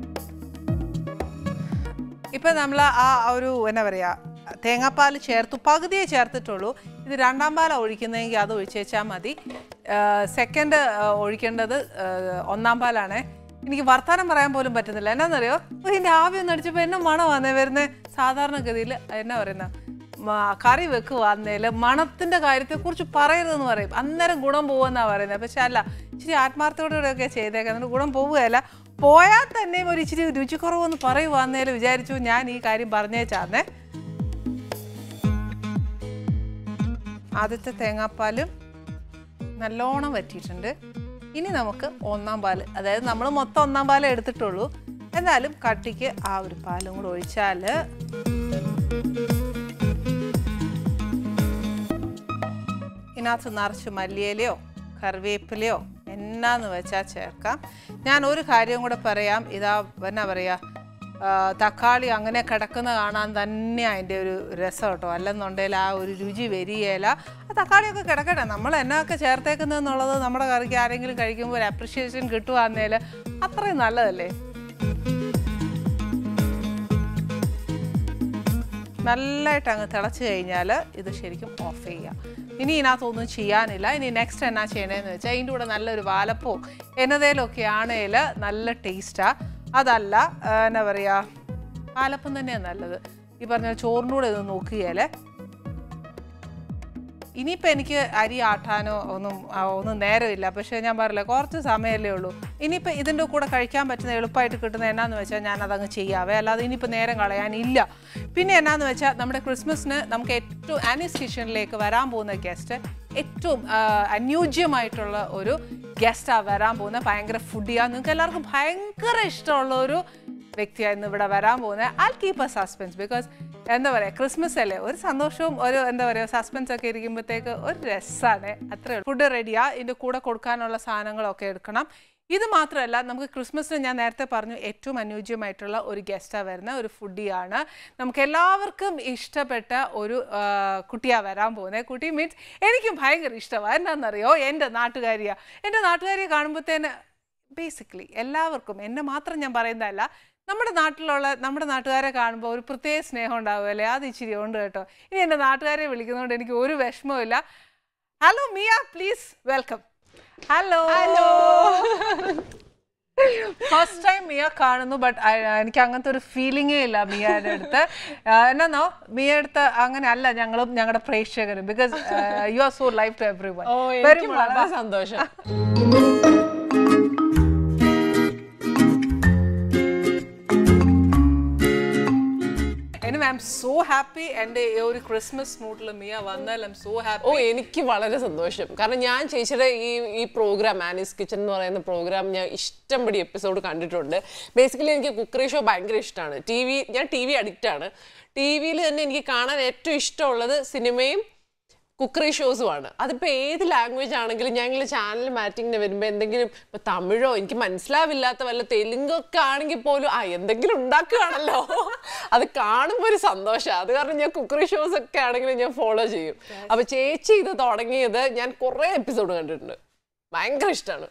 ഇപ്പം നമ്മൾ ആ ഒരു എന്നാ പറയുക തേങ്ങാപ്പാൽ ചേർത്തു, പകുതിയെ ചേർത്തിട്ടുള്ളൂ. ഇത് 2-ാം പാലാണ് ഒഴിക്കുന്നതെങ്കിൽ അത് ഒഴിച്ചേച്ചാൽ മതി. സെക്കൻഡ് ഒഴിക്കേണ്ടത് 1-ാം പാലാണേ. എനിക്ക് വർത്താനം പറയാൻ പോലും പറ്റുന്നില്ല. എന്നാന്നറിയോ, ഇതിൻ്റെ ആവി ഒന്ന് അടിച്ചപ്പോൾ എന്നെ മണം വന്നേ വരുന്നത്. സാധാരണഗതിയിൽ എന്നാ പറയുന്ന കറി വെക്കുവാന്നേൽ മണത്തിൻ്റെ കാര്യത്തെക്കുറിച്ച് പറയരുതെന്ന് പറയും. അന്നേരം ഗുണം പോകുമെന്നാണ് പറയുന്നത്. പക്ഷെ അല്ല, ഇച്ചിരി ആത്മാർത്ഥത്തോടെയൊക്കെ ചെയ്തേക്കാം, എന്നിട്ട് ഗുണം പോവുകയല്ല. പോയാൽ തന്നെയും ഒരു ഇച്ചിരി രുചിക്കുറവെന്ന് പറയുവാന്നേൽ വിചാരിച്ചു ഞാൻ ഈ കാര്യം പറഞ്ഞേച്ചാന്നേ. ആദ്യത്തെ തേങ്ങാപ്പാലും നല്ലോണം വറ്റിയിട്ടുണ്ട്. ഇനി നമുക്ക് 1-ാം പാല്, അതായത് നമ്മൾ മൊത്തം 1-ാം പാലേ എടുത്തിട്ടുള്ളൂ. എന്നാലും കട്ടിക്ക് ആ ഒരു പാലും കൂടെ ഒഴിച്ചാൽ ഇതിനകത്ത് നിറച്ച് മല്ലിയിലയോ കറിവേപ്പിലയോ എന്നാന്ന് വെച്ചാൽ ചേർക്കാം. ഞാൻ ഒരു കാര്യം കൂടെ പറയാം. ഇതാ എന്നാ പറയുക, തക്കാളി അങ്ങനെ കിടക്കുന്ന കാണാൻ തന്നെ അതിൻ്റെ ഒരു രസം കേട്ടോ. അല്ലെന്നുണ്ടെങ്കിൽ ആ ഒരു രുചി വരികയില്ല. ആ തക്കാളിയൊക്കെ കിടക്കട്ടെ, നമ്മൾ എന്നൊക്കെ ചേർത്തേക്കുന്നതെന്നുള്ളത് നമ്മുടെ കറിക്ക് ആരെങ്കിലും കഴിക്കുമ്പോൾ ഒരു അപ്രിഷിയേഷൻ കിട്ടുവാന്നേൽ അത്രയും നല്ലതല്ലേ. നല്ലതായിട്ട് അങ്ങ് തിളച്ച് കഴിഞ്ഞാൽ ഇത് ശരിക്കും ഓഫ് ചെയ്യാം. ഇനി ഇതിനകത്തൊന്നും ചെയ്യാനില്ല. ഇനി നെക്സ്റ്റ് എന്നാ ചെയ്യണതെന്ന് വെച്ചാൽ അതിൻ്റെ കൂടെ നല്ലൊരു വാലപ്പോ എന്നതേലൊക്കെ ആണെങ്കിൽ നല്ല ടേസ്റ്റാണ്. അതല്ല എന്നാ പറയുക, പാലപ്പം തന്നെയാണ് നല്ലത്. ഈ പറഞ്ഞ ചോറിൻ്റെ കൂടെ ഇത് നോക്കുകയല്ലേ. ഇനിയിപ്പോൾ എനിക്ക് അരി ആട്ടാനോ ഒന്നും നേരമില്ല. പക്ഷേ ഞാൻ പറയില്ല, കുറച്ച് സമയമല്ലേ ഉള്ളൂ. ഇനിയിപ്പോൾ ഇതിൻ്റെ കൂടെ കഴിക്കാൻ പറ്റുന്ന എളുപ്പമായിട്ട് കിട്ടുന്ന എന്നാന്ന് വെച്ചാൽ ഞാനതങ്ങ് ചെയ്യാവേ, അല്ലാതെ ഇനിയിപ്പോൾ നേരം കളയാനില്ല. പിന്നെ എന്നാന്ന് വെച്ചാൽ നമ്മുടെ ക്രിസ്മസിന് നമുക്ക് ഏറ്റവും ആനീസ് കിച്ചണിലേക്ക് വരാൻ പോകുന്ന ഗസ്റ്റ് ഏറ്റവും അനുയോജ്യമായിട്ടുള്ള ഒരു ഗസ്റ്റാ വരാൻ പോകുന്നത്. ഭയങ്കര ഫുഡിയാണ്, നിങ്ങൾക്ക് എല്ലാവർക്കും ഭയങ്കര ഇഷ്ടമുള്ള ഒരു വ്യക്തിയായിരുന്നു ഇവിടെ വരാൻ പോകുന്നത്. I'll keep a suspense because എന്താ പറയുക, ക്രിസ്മസ് അല്ലേ, ഒരു സന്തോഷവും ഒരു എന്താ പറയുക സസ്പെൻസ് ഒക്കെ ഇരിക്കുമ്പോഴത്തേക്ക് ഒരു രസമാണ്. അത്രേ ഉള്ളൂ. ഫുഡ് റെഡിയാ, ഇതിൻ്റെ കൂടെ കൊടുക്കാനുള്ള സാധനങ്ങളൊക്കെ എടുക്കണം. ഇത് മാത്രമല്ല, നമുക്ക് ക്രിസ്മസിന് ഞാൻ നേരത്തെ പറഞ്ഞു ഏറ്റവും അനുയോജ്യമായിട്ടുള്ള ഒരു ഗസ്റ്റാണ് വരുന്നത്, ഒരു ഫുഡിയാണ്. നമുക്ക് എല്ലാവർക്കും ഇഷ്ടപ്പെട്ട ഒരു കുട്ടിയാണ് വരാൻ പോകുന്നത്. കുട്ടി മീൻസ് എനിക്കും ഭയങ്കര ഇഷ്ടമാണ്. എന്താണെന്നറിയോ, എൻ്റെ നാട്ടുകാരിയാണ്. എൻ്റെ നാട്ടുകാരിയെ കാണുമ്പോഴത്തേന് ബേസിക്കലി എല്ലാവർക്കും, എന്നെ മാത്രം ഞാൻ പറയുന്നതല്ല, നമ്മുടെ നാട്ടിലുള്ള നമ്മുടെ നാട്ടുകാരെ കാണുമ്പോൾ ഒരു പ്രത്യേക സ്നേഹം ഉണ്ടാവുമല്ലേ, അത് ഇച്ചിരി ഉണ്ട് കേട്ടോ. ഇനി എൻ്റെ നാട്ടുകാരെ വിളിക്കുന്നതുകൊണ്ട് എനിക്ക് ഒരു വിഷമവുമില്ല. Hello Miya, please welcome. Hello hello first time Miya കാണുന്നു, ബട്ട് എനിക്ക് അങ്ങനത്തെ ഒരു ഫീലിംഗേ ഇല്ല മിയയുടെ അടുത്ത്. എന്നാന്നോ, മിയ അടുത്ത് അങ്ങനെ അല്ല ഞങ്ങളും ഞങ്ങളുടെ പ്രേക്ഷകരും, because you are so live to everyone. വളരെ സന്തോഷം. I'm so happy. എൻ്റെ ഒരു ക്രിസ്മസ് മൂഡിൽ മിയ വന്നാൽ I'm so happy. എനിക്ക് വളരെ സന്തോഷം. കാരണം ഞാൻ ചേച്ചിയുടെ ഈ പ്രോഗ്രാം ആനീസ് കിച്ചൺ എന്ന് പറയുന്ന പ്രോഗ്രാം ഞാൻ ഇഷ്ടംപടി എപ്പിസോഡ് കണ്ടിട്ടുണ്ട്. ബേസിക്കലി എനിക്ക് കുക്കറി ഷോ ഭയങ്കര ഇഷ്ടമാണ്. ഞാൻ ടി വി അഡിക്റ്റ് ആണ്. ടി വിയിൽ തന്നെ എനിക്ക് കാണാൻ ഏറ്റവും ഇഷ്ടമുള്ളത് സിനിമയും കുക്കറി ഷോസുമാണ്. അതിപ്പോൾ ഏത് ലാംഗ്വേജ് ആണെങ്കിലും ഞങ്ങൾ ചാനൽ മാറ്റിങ്ങിന് വരുമ്പോൾ എന്തെങ്കിലും ഇപ്പോൾ തമിഴോ എനിക്ക് മനസ്സിലാവില്ലാത്ത വല്ല തെലുങ്കൊക്കെ ആണെങ്കിൽ പോലും എന്തെങ്കിലും ഉണ്ടാക്കുകയാണല്ലോ, അത് കാണുമ്പോൾ ഒരു സന്തോഷമാണ്. അത് കാരണം ഞാൻ കുക്കറി ഷോസ് ഒക്കെ ആണെങ്കിലും ഞാൻ ഫോളോ ചെയ്യും. അപ്പോൾ ചേച്ചി ഇത് തുടങ്ങിയത് ഞാൻ കുറേ എപ്പിസോഡ് കണ്ടിട്ടുണ്ട്. ഭയങ്കര ഇഷ്ടമാണ്.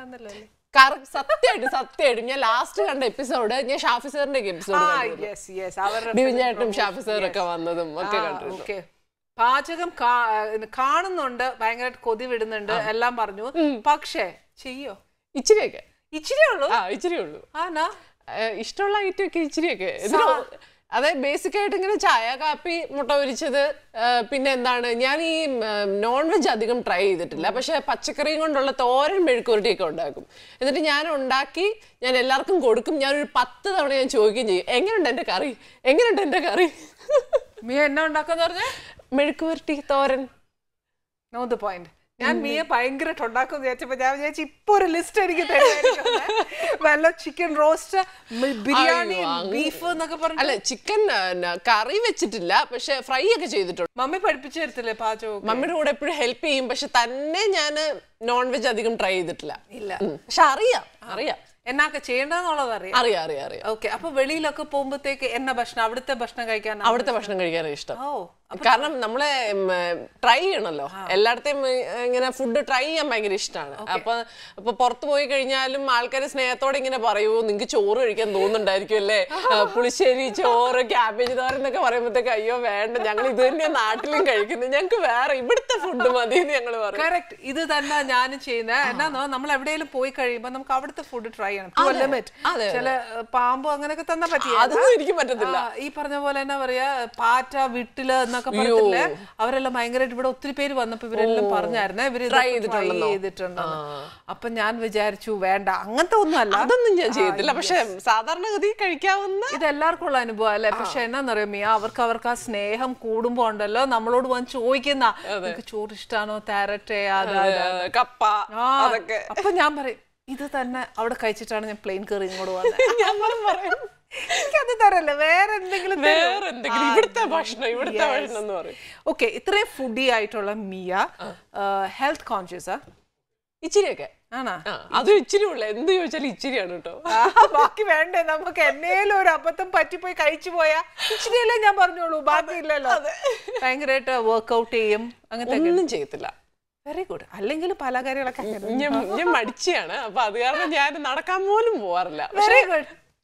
സത്യമായിട്ടും ഞാൻ ലാസ്റ്റ് കണ്ട എപ്പിസോഡ് ഞാൻ ഷാഫി സാറിന്റെ എപ്പിസോഡ് ബിബിൻചേട്ടനും ഷാഫി സാറൊക്കെ വന്നതും ഒക്കെ കണ്ടിട്ടുണ്ട്. പാചകം കാണുന്നുണ്ട്, ഭയങ്കരമായിട്ട് കൊതി വിടുന്നുണ്ട്, എല്ലാം പറഞ്ഞു. പക്ഷേ ചെയ്യോ? ഇച്ചിരിയൊക്കെ. ഇച്ചിരിയേ ഉള്ളൂ. ഇഷ്ടമുള്ള ഐറ്റം ഒക്കെ ഇച്ചിരിയൊക്കെ. അതായത് ബേസിക് ആയിട്ട് ഇങ്ങനെ ചായ, കാപ്പി, മുട്ട പൊരിച്ചത്, പിന്നെ എന്താണ്, ഞാൻ ഈ നോൺ വെജ് അധികം ട്രൈ ചെയ്തിട്ടില്ല. പക്ഷെ പച്ചക്കറിയും കൊണ്ടുള്ള തോരൻ മെഴുക്കുവരട്ടിയൊക്കെ ഉണ്ടാക്കും. എന്നിട്ട് ഞാൻ ഉണ്ടാക്കി ഞാൻ എല്ലാവർക്കും കൊടുക്കും. ഞാനൊരു 10 തവണ ഞാൻ ചോദിക്കുകയും ചെയ്യും, എങ്ങനെയുണ്ട് എൻ്റെ കറി, എങ്ങനെയുണ്ട് എൻ്റെ കറി. മിയ എന്നാ ഉണ്ടാക്കാന്ന് പറഞ്ഞ മെഴുക്കുവരട്ടി, തോരൻ. Know the point. ഞാൻ മിയ ഭയങ്കരമായിട്ട് ഉണ്ടാക്കും വിചാരിച്ചപ്പോ ഞാൻ വിചാരിച്ചു ഇപ്പൊ ഒരു ലിസ്റ്റ് എനിക്ക് തരുമായിരിക്കും. വല്ല ചിക്കൻ റോസ്റ്റ്, ബിരിയാണി, ബീഫ് എന്നൊക്കെ പറഞ്ഞു. അല്ല, ചിക്കൻ കറി വെച്ചിട്ടില്ല, പക്ഷെ ഫ്രൈ ഒക്കെ ചെയ്തിട്ടുണ്ട്. മമ്മി പഠിപ്പിച്ചു തരത്തില്ലേ പാചകം? മമ്മിയുടെ കൂടെ എപ്പോഴും ഹെൽപ്പ് ചെയ്യും. പക്ഷെ തന്നെ ഞാൻ നോൺ വെജ് അധികം ട്രൈ ചെയ്തിട്ടില്ല. പക്ഷെ അറിയാം എന്നൊക്കെ ചെയ്യേണ്ടതെന്നുള്ളത് അറിയാം. ഓക്കെ. അപ്പൊ വെളിയിലൊക്കെ പോകുമ്പോഴത്തേക്ക് എന്നാ ഭക്ഷണം, അവിടുത്തെ ഭക്ഷണം കഴിക്കാനാണ് ഇഷ്ടം. കാരണം നമ്മളെ ട്രൈ ചെയ്യണല്ലോ, എല്ലായിടത്തെയും ഇങ്ങനെ ഫുഡ് ട്രൈ ചെയ്യാൻ ഭയങ്കര ഇഷ്ടമാണ്. അപ്പൊ പുറത്ത് പോയി കഴിഞ്ഞാലും ആൾക്കാര് സ്നേഹത്തോടെ ഇങ്ങനെ പറയൂ, നിങ്ങക്ക് ചോറ് കഴിക്കാൻ തോന്നുന്നുണ്ടായിരിക്കും അല്ലേ, പുളിശ്ശേരി ചോറ്, ക്യാബേജ് തോരൻ എന്നൊക്കെ പറയുമ്പോഴത്തേക്ക് അയ്യോ വേണ്ട, ഞങ്ങൾ ഇത് തന്നെയാണ് നാട്ടിലും കഴിക്കുന്നത്, ഞങ്ങക്ക് വേറെ ഇവിടുത്തെ ഫുഡ് മതി എന്ന് ഞങ്ങൾ പറയും. കറക്റ്റ്. ഇത് തന്നെ ഞാനും ചെയ്യുന്നത്. എന്നാന്നോ, നമ്മൾ എവിടെയെങ്കിലും പോയി കഴിയുമ്പോൾ നമുക്ക് അവിടുത്തെ ഫുഡ് ട്രൈ ചെയ്യണം. ചില പാമ്പോ അങ്ങനെയൊക്കെ തന്നാ പറ്റിയ, അതൊന്നും എനിക്ക് പറ്റത്തില്ല. ഈ പറഞ്ഞ പോലെ എന്നാ പറയാ, പാറ്റ, വിട്ടില് എന്നൊക്കെ പറഞ്ഞില്ലേ, അവരെല്ലാം ഭയങ്കരമായിട്ട് ഇവിടെ ഒത്തിരി പേര് വന്നപ്പോ ഇവരെല്ലാം പറഞ്ഞായിരുന്നേ ഇവര് ട്രൈ ചെയ്തിട്ടുണ്ടെന്ന്. അപ്പൊ ഞാൻ വിചാരിച്ചു വേണ്ട, അങ്ങനത്തെ ഒന്നും അല്ല, അതൊന്നും ഞാൻ ചെയ്തിട്ടില്ല. പക്ഷെ സാധാരണഗതി കഴിക്കാവുന്ന ഇത് എല്ലാവർക്കും ഉള്ള അനുഭവം അല്ലേ. പക്ഷെ എന്നാന്നറിയോ മിയ, അവർക്ക് ആ സ്നേഹം കൂടുമ്പോ ഉണ്ടല്ലോ, നമ്മളോട് വന്ന് ചോദിക്കുന്ന നിനക്ക് ചോറ് ഇഷ്ടാണോ, തരട്ടെ, കപ്പ, അതൊക്കെ. അപ്പൊ ഞാൻ പറയും ഇത് തന്നെ അവിടെ കഴിച്ചിട്ടാണ് ഞാൻ പ്ലെയിൻ കയറി ഇങ്ങോട്ട് വന്നത്. ഞാൻ പറയും എനിക്കത് തരല്ലേ, വേറെ എന്തെങ്കിലും ഇവിടുത്തെ ഭക്ഷണം എന്ന് പറയും. ഓക്കെ. ഇത്രയും ഫുഡി ആയിട്ടുള്ള മിയ ഹെൽത്ത് കോൺഷ്യസ് ഇച്ചിരിയൊക്കെ ആണോ? അത് ഇച്ചിരി ഉള്ള എന്ത് ചോദിച്ചാലും ഇച്ചിരിയാണ് കേട്ടോ. ബാക്കി വേണ്ടേ നമുക്ക്, എന്നേലും ഒരു അബദ്ധം പറ്റിപ്പോയി കഴിച്ചു പോയാ ഇച്ചിരിയല്ലേ ഞാൻ പറഞ്ഞോളൂ, ബാക്കി ഇല്ലല്ലോ. ഭയങ്കരമായിട്ട് വർക്ക്ഔട്ട് ചെയ്യും, അങ്ങനത്തെ ഒന്നും ചെയ്യത്തില്ല. Very good. അല്ലെങ്കിൽ പല കാര്യങ്ങളൊക്കെ ഞാൻ മടിച്ചാണ്. അപ്പൊ അത് കാരണം ഞാൻ നടക്കാൻ പോലും പോവാറില്ല. Very good.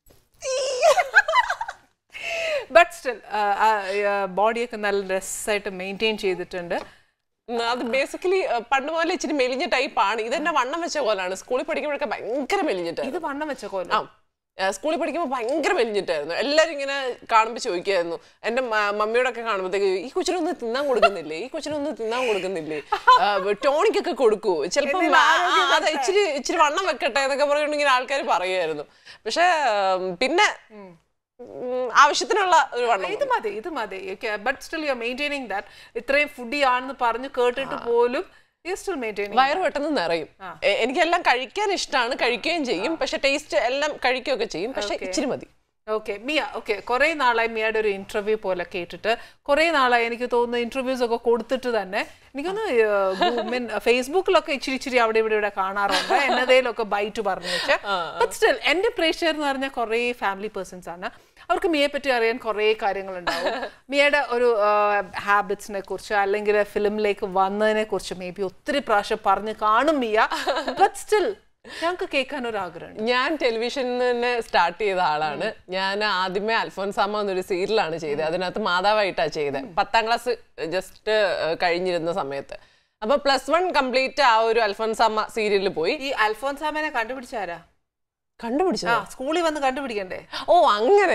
ബട്ട് സ്റ്റിൽ ബോഡിയൊക്കെ നല്ല രസമായിട്ട് മെയിൻറ്റെയിൻ ചെയ്തിട്ടുണ്ട്. അത് ബേസിക്കലി പണ്ട് പോലെ ഇച്ചിരി മെലിഞ്ഞ ടൈപ്പാണ്. ഇതെന്നെ വണ്ണം വെച്ച കോലാണ്. സ്കൂളിൽ പഠിക്കുമ്പോഴൊക്കെ ഭയങ്കര മെലിഞ്ഞിട്ടാണ്. ഇത് വണ്ണം വെച്ച കോല. സ്കൂളിൽ പഠിക്കുമ്പോൾ ഭയങ്കര മെലിഞ്ഞിട്ടായിരുന്നു. എല്ലാവരും ഇങ്ങനെ കാണുമ്പോൾ ചോദിക്കുമായിരുന്നു, എൻ്റെ മമ്മിയോടൊക്കെ കാണുമ്പോഴത്തേക്ക് ഈ കൊച്ചിനൊന്നും തിന്നാൻ കൊടുക്കുന്നില്ലേ, ടോണിക്കൊക്കെ കൊടുക്കൂ, ചിലപ്പം അത് ഇച്ചിരി വണ്ണം വെക്കട്ടെ എന്നൊക്കെ പറഞ്ഞുകൊണ്ട് ഇങ്ങനെ ആൾക്കാർ പറയുമായിരുന്നു. പക്ഷെ പിന്നെ ആവശ്യത്തിനുള്ള ഒരു വണ്ണം ഇത് മതി. But still you are maintaining that. ഇത്രയും ഫുഡി ആണെന്ന് പറഞ്ഞു കേട്ടിട്ട് പോലും വയറ് പെട്ടെന്ന് നിറയും. എനിക്കെല്ലാം കഴിക്കാൻ ഇഷ്ടമാണ്, കഴിക്കുകയും ചെയ്യും. പക്ഷെ ടേസ്റ്റ് എല്ലാം കഴിക്കുകയൊക്കെ ചെയ്യും. പക്ഷെ ഇച്ചിരി മതി. ഓക്കെ മിയ, ഓക്കെ കുറെ നാളായി മിയയുടെ ഒരു ഇന്റർവ്യൂ പോലെ കേട്ടിട്ട്, കുറെ നാളായി എനിക്ക് തോന്നുന്നു ഇന്റർവ്യൂസ് ഒക്കെ കൊടുത്തിട്ട് തന്നെ എനിക്കൊന്ന് ഫേസ്ബുക്കിലൊക്കെ ഇച്ചിരി അവിടെ ഇവിടെ കാണാറുണ്ട്, എന്നതേലൊക്കെ ബൈറ്റ് പറഞ്ഞു വെച്ചാൽ. ബട്ട് സ്റ്റിൽ എന്റെ പ്രേക്ഷകർ എന്ന് പറഞ്ഞാൽ കുറെ ഫാമിലി പേഴ്സൺസ് ആണ്. അവർക്ക് മിയയെ പറ്റി അറിയാൻ കുറെ കാര്യങ്ങളുണ്ടാവും. മിയയുടെ ഒരു ഹാബിറ്റ്സിനെ കുറിച്ച് അല്ലെങ്കിൽ ഫിലിമിലേക്ക് വന്നതിനെ കുറിച്ച് മേ ബി ഒത്തിരി പ്രാവശ്യം പറഞ്ഞ് കാണും മിയ. ബട്ട് സ്റ്റിൽ ഞങ്ങൾക്ക് കേൾക്കാൻ ഒരു ആഗ്രഹം. ഞാൻ ടെലിവിഷനിൽ തന്നെ സ്റ്റാർട്ട് ചെയ്ത ആളാണ്. ഞാൻ ആദ്യമേ അൽഫോൻസാമ്മ എന്നൊരു സീരിയലാണ് ചെയ്തത്. അതിനകത്ത് മാതാവായിട്ടാണ് ചെയ്തത്. 10ാം ക്ലാസ് ജസ്റ്റ് കഴിഞ്ഞിരുന്ന സമയത്ത്. അപ്പൊ +1 കംപ്ലീറ്റ് ആ ഒരു അൽഫോൻസാമ്മ സീരിയലിൽ പോയി. ഈ അൽഫോൻസാമ്മനെ കണ്ടുപിടിച്ചാരാ? കണ്ടുപിടിച്ചു സ്കൂളിൽ വന്ന് കണ്ടുപിടിക്കണ്ടേ? ഓ അങ്ങനെ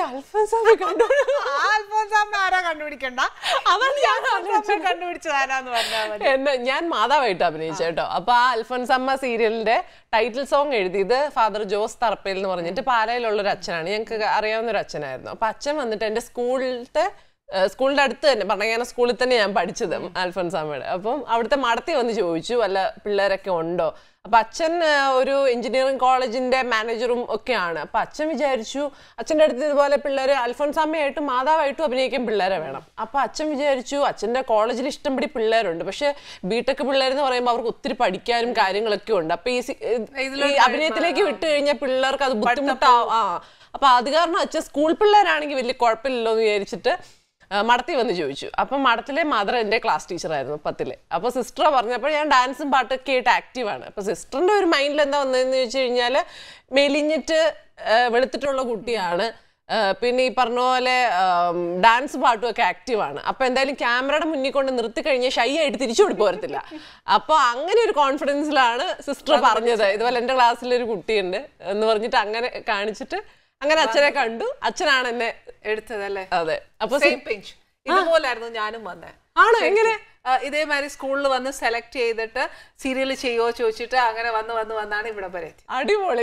ആരാ കണ്ടുപിടിക്കണ്ട, കണ്ടുപിടിച്ചതാരാന്ന് പറഞ്ഞാൽ ഞാൻ മാതാവായിട്ട് അഭിനയിച്ചു കേട്ടോ. അപ്പൊ ആ അൽഫോൻസാമ്മ സീരിയലിന്റെ ടൈറ്റിൽ സോങ് എഴുതിയത് ഫാദർ ജോസ് തറപ്പേൽ എന്ന് പറഞ്ഞിട്ട് പാലായിലുള്ള ഒരു അച്ഛനാണ്. ഞങ്ങൾക്ക് അറിയാവുന്ന ഒരു അച്ഛനായിരുന്നു. അപ്പൊ അച്ഛൻ വന്നിട്ട് എന്റെ സ്കൂളിന്റെ അടുത്ത് തന്നെ ഭരണങ്ങാന സ്കൂളിൽ തന്നെ ഞാൻ പഠിച്ചത് അൽഫോൻസാമ്മയുടെ. അപ്പം അവിടുത്തെ മടത്തി വന്ന് ചോദിച്ചു വല്ല പിള്ളേരൊക്കെ ഉണ്ടോ. അപ്പൊ അച്ഛൻ ഒരു എഞ്ചിനീയറിംഗ് കോളേജിന്റെ മാനേജറും ഒക്കെയാണ്. അപ്പൊ അച്ഛൻ വിചാരിച്ചു അച്ഛൻ്റെ അടുത്ത് ഇതുപോലെ പിള്ളേർ അൽഫോൻസാമ്മയായിട്ടും മാതാവായിട്ടും അഭിനയിക്കാൻ പിള്ളേരെ വേണം. അപ്പൊ അച്ഛൻ വിചാരിച്ചു അച്ഛൻ്റെ കോളേജിൽ ഇഷ്ടംപടി പിള്ളേരുണ്ട്, പക്ഷെ ബിടെക് പിള്ളേരെന്ന് പറയുമ്പോൾ അവർക്ക് ഒത്തിരി പഠിക്കാനും കാര്യങ്ങളൊക്കെ ഉണ്ട്. അപ്പൊ ഈ അഭിനയത്തിലേക്ക് വിട്ടു കഴിഞ്ഞാൽ പിള്ളേർക്ക് അത് ബുദ്ധിമുട്ടാവും. അപ്പൊ അത് കാരണം അച്ഛൻ സ്കൂൾ പിള്ളേരാണെങ്കിൽ വലിയ കുഴപ്പമില്ലല്ലോ എന്ന് വിചാരിച്ചിട്ട് മടത്തി വന്ന് ചോദിച്ചു. അപ്പം മഠത്തിലെ മദർ എൻ്റെ ക്ലാസ് ടീച്ചറായിരുന്നു 10ൽ. അപ്പോൾ സിസ്റ്റർ പറഞ്ഞപ്പോൾ ഞാൻ ഡാൻസും പാട്ടൊക്കെ ആയിട്ട് ആക്റ്റീവാണ്. അപ്പോൾ സിസ്റ്ററിൻ്റെ ഒരു മൈൻഡിൽ എന്താ വന്നതെന്ന് ചോദിച്ചു കഴിഞ്ഞാൽ മെലിഞ്ഞിട്ട് വെളുത്തിട്ടുള്ള കുട്ടിയാണ്, പിന്നെ ഈ പറഞ്ഞ പോലെ ഡാൻസ് പാട്ടും ഒക്കെ ആക്റ്റീവാണ്. അപ്പോൾ എന്തായാലും ക്യാമറയുടെ മുന്നിൽ കൊണ്ട് നിർത്തി കഴിഞ്ഞാൽ ഷൈ ആയിട്ട് തിരിച്ചു പോരത്തില്ല. അപ്പോൾ അങ്ങനെ ഒരു കോൺഫിഡൻസിലാണ് സിസ്റ്റർ പറഞ്ഞത് ഇതുപോലെ എൻ്റെ ക്ലാസ്സിലൊരു കുട്ടിയുണ്ട് എന്ന് പറഞ്ഞിട്ട് അങ്ങനെ കാണിച്ചിട്ട് അങ്ങനെ അച്ഛനെ കണ്ടു. അച്ഛനാണ് എന്നെ എടുത്തതല്ലേ? അതെ. അപ്പൊ ഇതുപോലായിരുന്നു ഞാനും വന്നേ. ആണോ? എങ്ങനെ? ഇതേമാതിരി സ്കൂളിൽ വന്ന് സെലക്ട് ചെയ്തിട്ട് സീരിയൽ ചെയ്യോ ചോദിച്ചിട്ട് അങ്ങനെ വന്നാണ് ഇവിടെ വരെ. അടിപൊളി.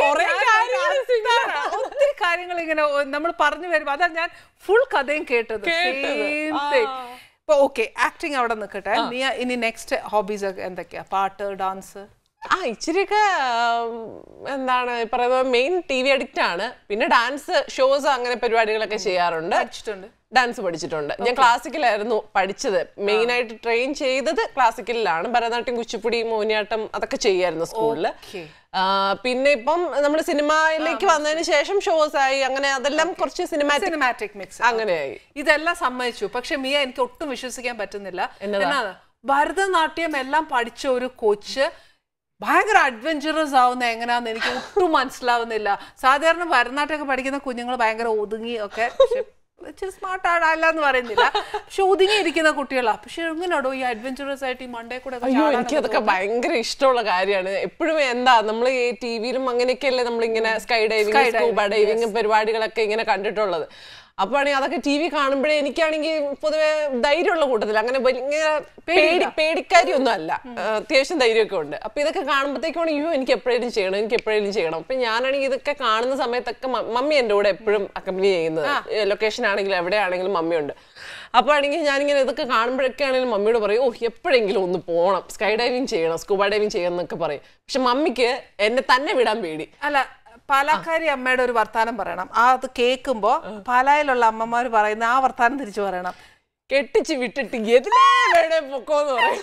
ഒത്തിരി കാര്യങ്ങൾ ഇങ്ങനെ നമ്മൾ പറഞ്ഞു വരുമ്പോ അതാ ഞാൻ ഫുൾ കഥയും കേട്ടത്. ഇപ്പൊ ഓക്കെ, ആക്ടിങ് അവിടെ നിൽക്കട്ടെ. ഇനി നെക്സ്റ്റ് ഹോബീസ് എന്തൊക്കെയാ? പാട്ട്, ഡാൻസ്? ഇച്ചിരിയൊക്കെ എന്താണ് പറയുന്നത്, മെയിൻ TV അഡിക്റ്റ് ആണ്. പിന്നെ ഡാൻസ് ഷോസ് അങ്ങനെ പരിപാടികളൊക്കെ ചെയ്യാറുണ്ട്. ഡാൻസ് പഠിച്ചിട്ടുണ്ട്. ഞാൻ ക്ലാസിക്കലായിരുന്നു പഠിച്ചത്. മെയിൻ ആയിട്ട് ട്രെയിൻ ചെയ്തത് ക്ലാസിക്കലിലാണ്. ഭരതനാട്യം, കുച്ചിപ്പുടി, മോഹിനിയാട്ടം അതൊക്കെ ചെയ്യായിരുന്നു സ്കൂളിൽ. പിന്നെ ഇപ്പം നമ്മൾ സിനിമയിലേക്ക് വന്നതിന് ശേഷം ഷോസ് ആയി, അങ്ങനെ അതെല്ലാം കുറച്ച് സിനിമാറ്റിക് മിക്സ് അങ്ങനെയായി. ഇതെല്ലാം സമ്മതിച്ചു. പക്ഷെ മിയ എനിക്ക് ഒട്ടും വിശ്വസിക്കാൻ പറ്റുന്നില്ല. എന്നാണ് ഭരതനാട്യം എല്ലാം പഠിച്ച ഒരു കോച്ച് ഭയങ്കര അഡ്വഞ്ചറസ് ആവുന്ന എങ്ങനെയാന്ന് എനിക്ക് ഒട്ടും മനസ്സിലാവുന്നില്ല. സാധാരണ ഭരതനാട്യമൊക്കെ പഠിക്കുന്ന കുഞ്ഞുങ്ങൾ ഭയങ്കര ഒതുങ്ങി ഒക്കെ, ഇച്ചിരി സ്മാർട്ട് ആണല്ല എന്ന് പറയുന്നില്ല, പക്ഷെ ഒതുങ്ങിയിരിക്കുന്ന കുട്ടികളാണ്. പക്ഷെ എങ്ങനെയാണോ ഈ അഡ്വഞ്ചറസ് ആയിട്ട് ഈ മണ്ടേ കൂടെ? എനിക്ക് അതൊക്കെ ഭയങ്കര ഇഷ്ടമുള്ള കാര്യമാണ്. എപ്പോഴും എന്താ നമ്മൾ ഈ ടിവിയിലും അങ്ങനെയൊക്കെയല്ലേ നമ്മളിങ്ങനെ സ്കൈ ഡൈവിങ്, സ്കൂബ ഡൈവിങ് പരിപാടികളൊക്കെ ഇങ്ങനെ കണ്ടിട്ടുള്ളത്. അപ്പൊ ആണെങ്കിൽ അതൊക്കെ TV കാണുമ്പോഴേ എനിക്കാണെങ്കിൽ പൊതുവെ ധൈര്യമുള്ള കൂട്ടത്തില്ല, അങ്ങനെ ഇങ്ങനെ പേടിക്കാരിയൊന്നും അല്ല, അത്യാവശ്യം ധൈര്യമൊക്കെ ഉണ്ട്. അപ്പൊ ഇതൊക്കെ കാണുമ്പോഴത്തേക്കാണ് എനിക്ക് എപ്പോഴേലും ചെയ്യണം. അപ്പൊ ഞാനാണെങ്കിൽ ഇതൊക്കെ കാണുന്ന സമയത്തൊക്കെ മമ്മി എൻ്റെ കൂടെ എപ്പോഴും അക്കമ്പനി ചെയ്യുന്നത്. ലൊക്കേഷൻ ആണെങ്കിലും എവിടെയാണെങ്കിലും മമ്മിയുണ്ട്. അപ്പോൾ ആണെങ്കിൽ ഞാനിങ്ങനെ ഇതൊക്കെ കാണുമ്പോഴൊക്കെ ആണെങ്കിലും മമ്മിയോട് പറയും, എപ്പോഴെങ്കിലും ഒന്ന് പോകണം, സ്കൈ ഡൈവിങ് ചെയ്യണം, സ്കൂബ ഡൈവിങ് ചെയ്യണം എന്നൊക്കെ പറയും. പക്ഷെ മമ്മിക്ക് എന്നെ തന്നെ വിടാൻ പേടി. അല്ല, പാലക്കാരി അമ്മയുടെ ഒരു വർത്താനം പറയണം. അത് കേൾക്കുമ്പോ പാലായിലുള്ള അമ്മമാര് പറയുന്ന ആ വർത്താനം തിരിച്ചു പറയണം. കെട്ടിച്ച് വിട്ടിട്ട് എതിലേ വേണേ പൊക്കോന്ന് പറയും.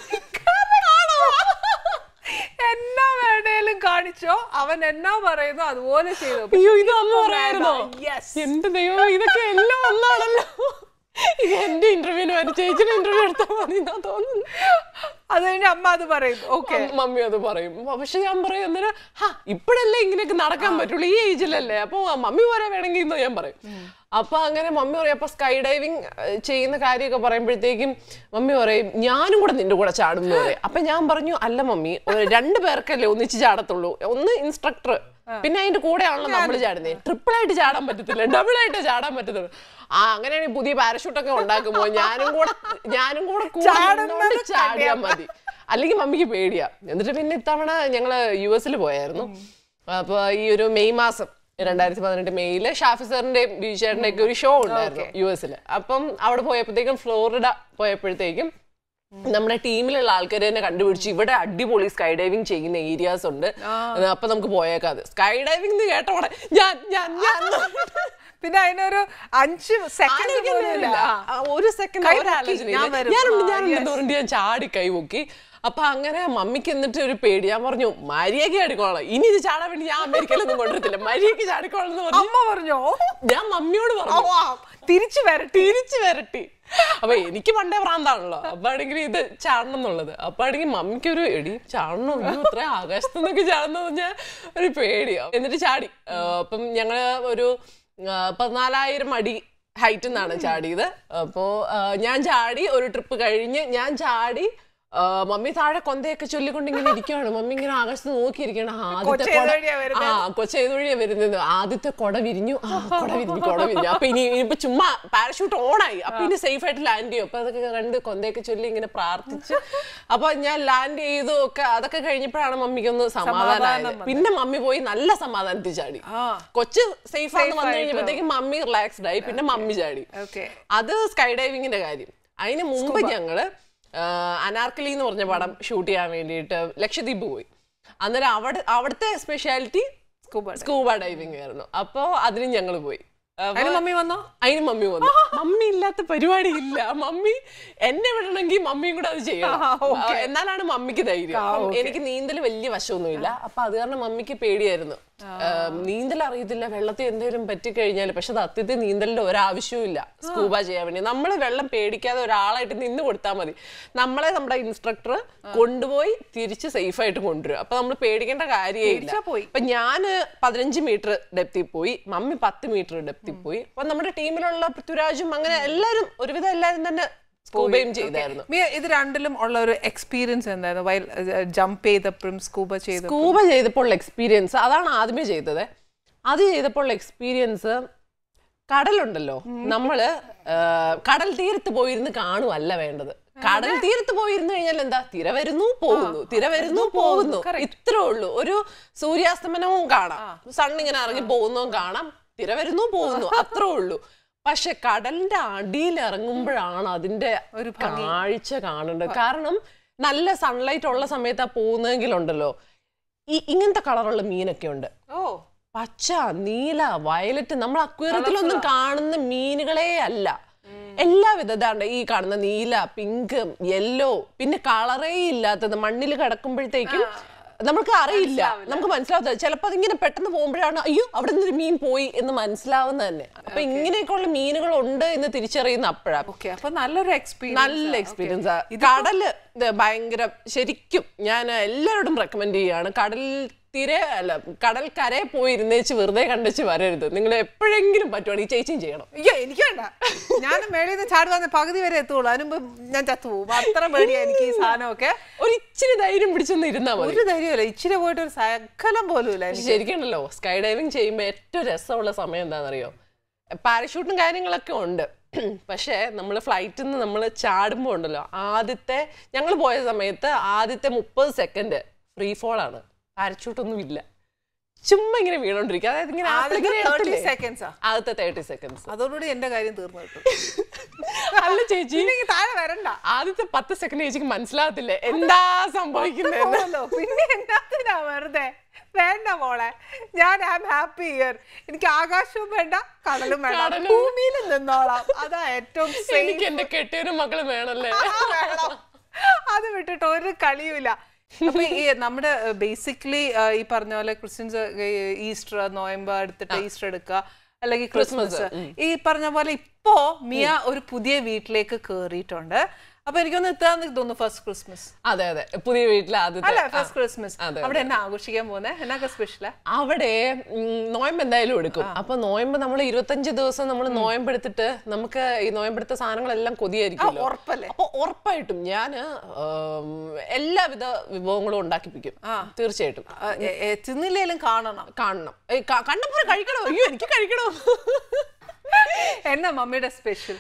എന്നാ വേണേലും കാണിച്ചോ, അവൻ എന്നാ പറയുന്നു അതുപോലെ ചെയ്തു. അയ്യോ, ഇത് അമ്മ പറയായിരുന്നോ? എന്റെ ദൈവം, ഇതൊക്കെ എല്ലാം ഒന്നാണല്ലോ. എന്റെ ഇന്റർവ്യൂവിന് വരെ ചേച്ചിയുടെ ഇന്റർവ്യൂ എടുത്താൽ മതി എന്നാ തോന്നുന്നു. അത് കഴിഞ്ഞ് അമ്മ അത് പറയും, ഓക്കെ മമ്മി അത് പറയും. പക്ഷെ ഞാൻ പറയും അന്നേരം ഇപ്പഴല്ലേ ഇങ്ങനെയൊക്കെ നടക്കാൻ പറ്റുള്ളൂ, ഈ ഏജിലല്ലേ, അപ്പൊ മമ്മി പോലെ വേണമെങ്കിൽ ഇന്ന് ഞാൻ പറയും. അപ്പൊ അങ്ങനെ മമ്മി പറയും. അപ്പൊ സ്കൈ ഡൈവിങ് ചെയ്യുന്ന കാര്യമൊക്കെ പറയുമ്പോഴത്തേക്കും മമ്മി പറയും, ഞാനും കൂടെ നിന്റെ കൂടെ ചാടും എന്ന് പറയും. അപ്പൊ ഞാൻ പറഞ്ഞു, അല്ല മമ്മി, 2 പേർക്കല്ലേ ഒന്നിച്ച് ചാടത്തുള്ളൂ, ഒന്ന് ഇൻസ്ട്രക്ടർ, പിന്നെ അതിന്റെ കൂടെയാണല്ലോ നമ്മൾ ചാടുന്നത്, ട്രിപ്പിളായിട്ട് ചാടാൻ പറ്റത്തില്ല, ഡബിളായിട്ട് ചാടാൻ പറ്റത്തുള്ളൂ. അങ്ങനെയാണെങ്കിൽ പുതിയ പാരഷൂട്ടൊക്കെ ഉണ്ടാക്കുമ്പോ ഞാനും കൂടെ ചാടിയാൽ മതി, അല്ലെങ്കിൽ മമ്മിക്ക് പേടിയാ. എന്നിട്ട് പിന്നെ ഇത്തവണ ഞങ്ങള് US പോയായിരുന്നു. അപ്പൊ ഈ ഒരു മെയ് മാസം 2018 മെയ്യില് ഷാഫി സാറിന്റെയും ബിജുചേട്ടന്റെ ഒക്കെ ഒരു ഷോ ഉണ്ടായിരുന്നു US. അപ്പം അവിടെ പോയപ്പോഴത്തേക്കും ഫ്ലോറിഡ പോയപ്പോഴത്തേക്കും നമ്മുടെ ടീമിലുള്ള ആൾക്കാർ തന്നെ കണ്ടുപിടിച്ചു ഇവിടെ അടിപൊളി സ്കൈ ഡൈവിംഗ് ചെയ്യുന്ന ഏരിയാസ് ഉണ്ട്, അപ്പൊ നമുക്ക് പോയേക്കാതെ. സ്കൈ ഡൈവിംഗ് കേട്ടോടെ ഞാൻ പിന്നെ അതിനൊരു 5 സെക്കൻഡ് ഒരു സെക്കൻഡ് ഞാൻ ചാടി കൈപൊക്കി. അപ്പൊ അങ്ങനെ മമ്മിക്ക് എന്നിട്ട് ഒരു പേടി. ഞാൻ പറഞ്ഞു മര്യാദയ്ക്ക് ചാടിക്കോളാം, ഇനി ഇത് ചാടാൻ വേണ്ടി ഞാൻ അമേരിക്കയിലൊന്നും കൊണ്ടുവരത്തില്ല, മര്യാദയ്ക്ക് ചാടിക്കോളാം എന്ന് പറഞ്ഞോ. ഞാൻ മമ്മിയോട് പറഞ്ഞു തിരിച്ചു വരട്ടി. അപ്പൊ എനിക്ക് പണ്ടേ ഭ്രാന്താണല്ലോ, അപ്പൊ ആണെങ്കിൽ ഇത് ചാടണം എന്നുള്ളത്. അപ്പൊ ആണെങ്കിൽ മമ്മിക്കൊരു എടി ചാടണോ, ഇത്ര ആകാശത്തു നിന്നൊക്കെ ചാടുന്ന പറഞ്ഞാൽ ഒരു പേടിയോ. എന്നിട്ട് ചാടി. അപ്പം ഞങ്ങള് ഒരു 14,000 അടി ഹൈറ്റ് നിന്നാണ് ചാടിയത്. അപ്പോ ഞാൻ ചാടി, ഒരു ട്രിപ്പ് കഴിഞ്ഞ് ഞാൻ ചാടി, മമ്മി താഴെ കൊന്തയൊക്കെ ചൊല്ലിക്കൊണ്ട് ഇങ്ങനെ ഇരിക്കുകയാണ്. മമ്മി ഇങ്ങനെ ആകാശത്ത് നോക്കിയിരിക്കണം. കൊച്ചേതുവഴിയാ വരുന്നത്. ആദ്യത്തെ കൊട വിരിഞ്ഞു. അപ്പൊ ഇനിയിപ്പോ ചുമ്മാ പാരഷൂട്ട് ഓണായി. അപ്പൊ ഇനി സേഫ് ആയിട്ട് ലാൻഡ് ചെയ്യും. അപ്പൊ അതൊക്കെ കണ്ട് കൊന്തയൊക്കെ ചൊല്ലി ഇങ്ങനെ പ്രാർത്ഥിച്ച് അപ്പൊ ഞാൻ ലാൻഡ് ചെയ്തു ഒക്കെ. അതൊക്കെ കഴിഞ്ഞപ്പോഴാണ് മമ്മിക്കൊന്ന് സമാധാനമായത്. പിന്നെ മമ്മി പോയി നല്ല സമാധാനത്തിൽ ചാടി. കൊച്ച് സേഫ് ആണെന്ന് വന്നു കഴിഞ്ഞപ്പോഴത്തേക്കും മമ്മി റിലാക്സ്ഡ് ആയി. പിന്നെ മമ്മി ചാടി. അത് സ്കൈ ഡൈവിങ്ങിന്റെ കാര്യം. അതിന് മുമ്പ് ഞങ്ങള് അനാർക്കലി എന്ന് പറഞ്ഞ പടം ഷൂട്ട് ചെയ്യാൻ വേണ്ടിയിട്ട് ലക്ഷദ്വീപ് പോയി. അന്നേരം അവിടുത്തെ സ്പെഷ്യാലിറ്റി സ്കൂബ ഡൈവിംഗ് ആയിരുന്നു. അപ്പൊ അതിന് ഞങ്ങൾ പോയി. മമ്മി വന്നു. മമ്മി ഇല്ലാത്ത പരിപാടി ഇല്ല. മമ്മി എന്നെ വിടണമെങ്കിൽ മമ്മിയും കൂടെ അത് ചെയ്യണം, എന്നാലാണ് മമ്മിക്ക് ധൈര്യം. എനിക്ക് നീന്തൽ വലിയ വശമൊന്നുമില്ല. അപ്പൊ അത് കാരണം മമ്മിക്ക് പേടിയായിരുന്നു. നീന്തൽ അറിയത്തില്ല, വെള്ളത്തിൽ എന്തെങ്കിലും പറ്റിക്കഴിഞ്ഞാൽ. പക്ഷെ സത്യത്തിൽ നീന്തലിന്റെ ഒരാവശ്യവും ഇല്ല സ്കൂബ ചെയ്യാൻ വേണ്ടി. നമ്മള് വെള്ളം പേടിക്കാതെ ഒരാളായിട്ട് നിന്ന് കൊടുത്താൽ മതി. നമ്മളെ നമ്മുടെ ഇൻസ്ട്രക്ടർ കൊണ്ടുപോയി തിരിച്ച് സേഫ് ആയിട്ട് കൊണ്ടുവരും. അപ്പൊ നമ്മൾ പേടിക്കേണ്ട കാര്യമേ ഇല്ല. അപ്പൊ ഞാന് 15 മീറ്റർ ഡെപ്തിൽ പോയി, മമ്മി 10 മീറ്റർ ഡെപ്തിൽ പോയി. അപ്പൊ നമ്മുടെ ടീമിലുള്ള പൃഥ്വിരാജും അങ്ങനെ എല്ലാരും ഒരുവിധം എല്ലാരും തന്നെ സ്കൂബയും ചെയ്തായിരുന്നു. ഇത് രണ്ടിലും ഉള്ള ഒരു എക്സ്പീരിയൻസ് എന്തായിരുന്നു? വൈൽ ജമ്പ് ചെയ്തപ്പോഴും സ്കൂബ ചെയ്തപ്പോൾ എക്സ്പീരിയൻസ് അതാണ് ആദ്യമേ ചെയ്തത്. അത് ചെയ്തപ്പോൾ എക്സ്പീരിയൻസ്, കടലുണ്ടല്ലോ, നമ്മള് കടൽ തീരത്ത് പോയിരുന്ന് കാണുമല്ല വേണ്ടത്. കടൽ തീരത്ത് പോയിരുന്നു കഴിഞ്ഞാൽ എന്താ, തിര വരുന്നു പോകുന്നു, ഇത്രേ ഉള്ളൂ. ഒരു സൂര്യാസ്തമനവും കാണാം, സണ്ണിങ്ങനെ ഇറങ്ങി പോകുന്നതും കാണാം, തിര വരുന്നു പോകുന്നു, അത്രേ ഉള്ളൂ. പക്ഷെ കടലിന്റെ അടിയിൽ ഇറങ്ങുമ്പോഴാണ് അതിന്റെ ഒരു കാഴ്ച കാണേണ്ടത്. കാരണം നല്ല സൺലൈറ്റ് ഉള്ള സമയത്താ പോകുന്നതെങ്കിലുണ്ടല്ലോ, ഇങ്ങനത്തെ കളറുള്ള മീനൊക്കെ ഉണ്ട്. പച്ച, നീല, വയലറ്റ്, നമ്മൾ അക്വേറിയത്തിലൊന്നും കാണുന്ന മീനുകളേ അല്ല. എല്ലാവിധ ഈ കാണുന്ന നീല, പിങ്ക്, യെല്ലോ, പിന്നെ കളറേ ഇല്ലാത്തത് മണ്ണിൽ കിടക്കുമ്പോഴത്തേക്കും നമുക്ക് അറിയില്ല, നമുക്ക് മനസ്സിലാവത്തില്ല. ചിലപ്പോ അതിങ്ങനെ പെട്ടെന്ന് പോകുമ്പോഴാണ് അയ്യോ അവിടെ നിന്നൊരു മീൻ പോയി എന്ന് മനസ്സിലാവുന്ന തന്നെ. അപ്പൊ ഇങ്ങനെയൊക്കെയുള്ള മീനുകൾ ഉണ്ട് എന്ന് തിരിച്ചറിയുന്ന അപ്പോഴാണ്. നല്ല എക്സ്പീരിയൻസ്. കടല് ഭയങ്കര, ശരിക്കും ഞാൻ എല്ലാവരോടും റെക്കമെൻഡ് ചെയ്യാണ്. കടൽ കരയെ പോയിരുന്നേച്ച് വെറുതെ കണ്ടുവച്ച് വരരുത്. നിങ്ങൾ എപ്പോഴെങ്കിലും പറ്റുവാണെങ്കിൽ ചേച്ചിയും ചെയ്യണം. അയ്യോ എനിക്ക് വേണ്ട, ഞാൻ മേളിൽ നിന്ന് ചാടുവാന്ന് പകുതി വരെ എത്തുള്ളൂ, അതിനുമ്പ് ഞാൻ ചത്തുപോകും. അത്ര പേടിയാ എനിക്ക് ഈ സാധനമൊക്കെ. ഒരു ഇച്ചിരി ധൈര്യം പിടിച്ചൊന്ന് ഇരുന്നാ മതി. ഒരു ധൈര്യമല്ല, ഇച്ചിരി പോയിട്ട് ഒരു സകലം പോലും ഇല്ല. ശരിക്കണല്ലോ, സ്കൈ ഡൈവിംഗ് ചെയ്യുമ്പോൾ ഏറ്റവും രസമുള്ള സമയം എന്താണെന്നറിയോ? പാരഷൂട്ടും കാര്യങ്ങളൊക്കെ ഉണ്ട്. പക്ഷെ നമ്മൾ ഫ്ലൈറ്റിൽ നിന്ന് നമ്മൾ ചാടുമ്പോൾ ഉണ്ടല്ലോ, ഞങ്ങൾ പോയ സമയത്ത് ആദ്യത്തെ 30 സെക്കൻഡ് ഫ്രീ ഫോൾ ആണ്. പാരച്യൂട്ടൊന്നും ഇല്ല, ചുമ്മാ ഇങ്ങനെ വീണോണ്ടിരിക്കുക. അതായത് ഇങ്ങനെ ആദ്യത്തെ 30 സെക്കൻഡ്സ്. അതോടുകൂടി എന്റെ കാര്യം തീർന്നു കിട്ടും. അല്ല ചേച്ചി, താഴെ വരണ്ട. ആദ്യത്തെ 10 സെക്കൻഡ് ചേച്ചിക്ക് മനസ്സിലാകത്തില്ലേ എന്താ സംഭവിക്കുന്നത്. പിന്നെ എന്നാ വെറുതെ വേണ്ട മോളെ, ഞാൻ ആം ഹാപ്പി ഹിയർ. എനിക്ക് ആകാശവും വേണ്ട, കടലും വേണ്ട, ഭൂമിയിൽ നിന്നോളാം. അതാ ഏറ്റവും എനിക്ക് എന്റെ കെട്ടിയവരും മക്കളും വേണല്ലേ. അത് വിട്ടിട്ട് ഒരു കളിയുമില്ല. അപ്പൊ ഈ നമ്മുടെ ബേസിക്കലി ഈ പറഞ്ഞ പോലെ ക്രിസ്ത്യൻസ് ഈസ്റ്റർ, നോയമ്പ് എടുത്തിട്ട് ഈസ്റ്റർ എടുക്കുക, അല്ലെങ്കിൽ ക്രിസ്മസ്. ഈ പറഞ്ഞ പോലെ ഇപ്പോ മിയ ഒരു പുതിയ വീട്ടിലേക്ക് കേറിയിട്ടുണ്ട്. അപ്പൊ എനിക്കൊന്ന് എത്താന്ന് തോന്നുന്നു ഫസ്റ്റ് ക്രിസ്മസ്. അതെ, പുതിയ വീട്ടിൽ ഫസ്റ്റ് ക്രിസ്മസ്. അവിടെ എന്നാ ആഘോഷിക്കാൻ പോകുന്നത്? എന്നൊക്കെ സ്പെഷ്യലാ? അവിടെ നോയമ്പ് എന്തായാലും എടുക്കും. അപ്പൊ നോയമ്പ് നമ്മൾ 25 ദിവസം നമ്മൾ നോയമ്പ് എടുത്തിട്ട് നമുക്ക് ഈ നോയമ്പെടുത്ത സാധനങ്ങളെല്ലാം കൊതിയായിരിക്കും. അപ്പൊ ഉറപ്പായിട്ടും ഞാൻ എല്ലാവിധ വിഭവങ്ങളും ഉണ്ടാക്കിപ്പിക്കും. തീർച്ചയായിട്ടും തിന്നില്ലേലും കാണണം. കണ്ടപ്പോൾ കഴിക്കണം. അയ്യോ എനിക്ക് കഴിക്കണം. എന്നാ മമ്മിയുടെ സ്പെഷ്യൽ?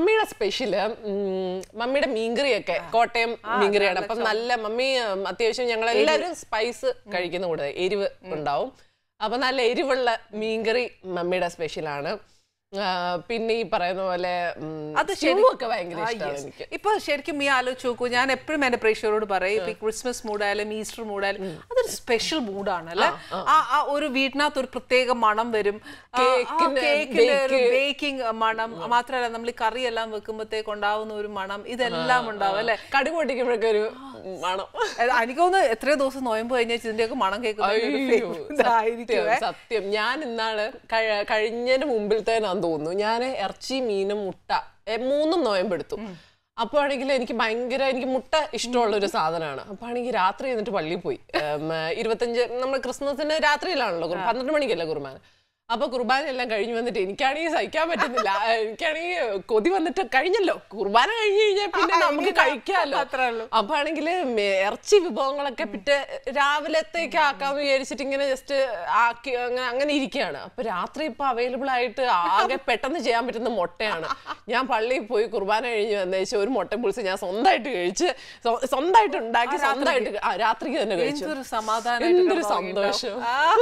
മമ്മിയുടെ മീൻകറിയൊക്കെ കോട്ടയം മീൻകറിയാണ്. അപ്പം നല്ല മമ്മി അത്യാവശ്യം ഞങ്ങളെല്ലാവരും സ്പൈസ് കഴിക്കുന്ന കൂടെ എരിവ് ഉണ്ടാവും. അപ്പൊ നല്ല എരിവുള്ള മീൻകറി മമ്മിയുടെ സ്പെഷ്യലാണ്. പിന്നെ ഈ പറയുന്ന പോലെ അത് ഒക്കെ ഭയങ്കര ഇഷ്ടമാണ് എനിക്ക്. ഇപ്പൊ ശരിക്കും ഈ ആലോചിച്ച് നോക്കൂ, ഞാൻ എപ്പോഴും എന്റെ പ്രേക്ഷകരോട് പറയും, ഇപ്പൊ ക്രിസ്മസ് മൂഡായാലും ഈസ്റ്റർ മൂഡായാലും അതൊരു സ്പെഷ്യൽ മൂഡാണ് അല്ലെ. ആ ഒരു വീട്ടിനകത്ത് ഒരു പ്രത്യേക മണം വരും, കേക്കിന്റെ ഒരു ബേക്കിംഗ് മണം, മാത്രമല്ല നമ്മൾ ഈ കറി എല്ലാം വെക്കുമ്പോഴത്തേക്ക് ഉണ്ടാവുന്ന ഒരു മണം, ഇതെല്ലാം ഉണ്ടാവും അല്ലെ. കടുക് പൊട്ടിക്കുമ്പോഴൊക്കെ ഒരു മണം. എനിക്ക് തോന്നുന്നു എത്രയോ ദിവസം നോയമ്പ് കഴിഞ്ഞാൽ ഇതിന്റെയൊക്കെ മണം കേൾക്കുന്നത്. സത്യം, ഞാൻ ഇന്നാള് കഴിഞ്ഞതിന് മുമ്പിലത്തെ തോന്നുന്നു ഞാൻ ഇറച്ചി, മീനും, മുട്ട 3 നോയമ്പെടുത്തു. അപ്പൊ ആണെങ്കിൽ എനിക്ക് മുട്ട ഇഷ്ടമുള്ള ഒരു സാധനമാണ്. അപ്പൊ ആണെങ്കിൽ രാത്രി എന്നിട്ട് പള്ളിയിൽ പോയി. 25 നമ്മൾ ക്രിസ്മസിന് രാത്രിയിലാണല്ലോ, 12 മണിക്കല്ല കുർബാന. അപ്പൊ കുർബാന എല്ലാം കഴിഞ്ഞു വന്നിട്ട് എനിക്കാണെങ്കിൽ സഹിക്കാൻ പറ്റുന്നില്ല. എനിക്കാണെങ്കിൽ കൊതി വന്നിട്ട് കഴിഞ്ഞല്ലോ, കുർബാന കഴിഞ്ഞു കഴിഞ്ഞാൽ പിന്നെ നമുക്ക് കഴിക്കാമല്ലോ. അപ്പൊ ആണെങ്കിൽ ഇറച്ചി വിഭവങ്ങളൊക്കെ പിറ്റേ രാവിലത്തേക്ക് ആക്കാന്ന് വിചാരിച്ചിട്ട് ഇങ്ങനെ ജസ്റ്റ് ആക്കി അങ്ങനെ ഇരിക്കുകയാണ്. അപ്പൊ രാത്രി ഇപ്പൊ അവൈലബിൾ ആയിട്ട് ആകെ പെട്ടെന്ന് ചെയ്യാൻ പറ്റുന്ന മുട്ടയാണ്. ഞാൻ പള്ളിയിൽ പോയി കുർബാന കഴിഞ്ഞ് വന്നേച്ച് ഒരു മുട്ട പുളിച്ച് ഞാൻ സ്വന്തമായിട്ട് കഴിച്ച്, സ്വന്തമായിട്ട് ഉണ്ടാക്കി, സ്വന്തമായിട്ട് രാത്രിക്ക് തന്നെ കഴിച്ചു. എന്തൊരു സന്തോഷം,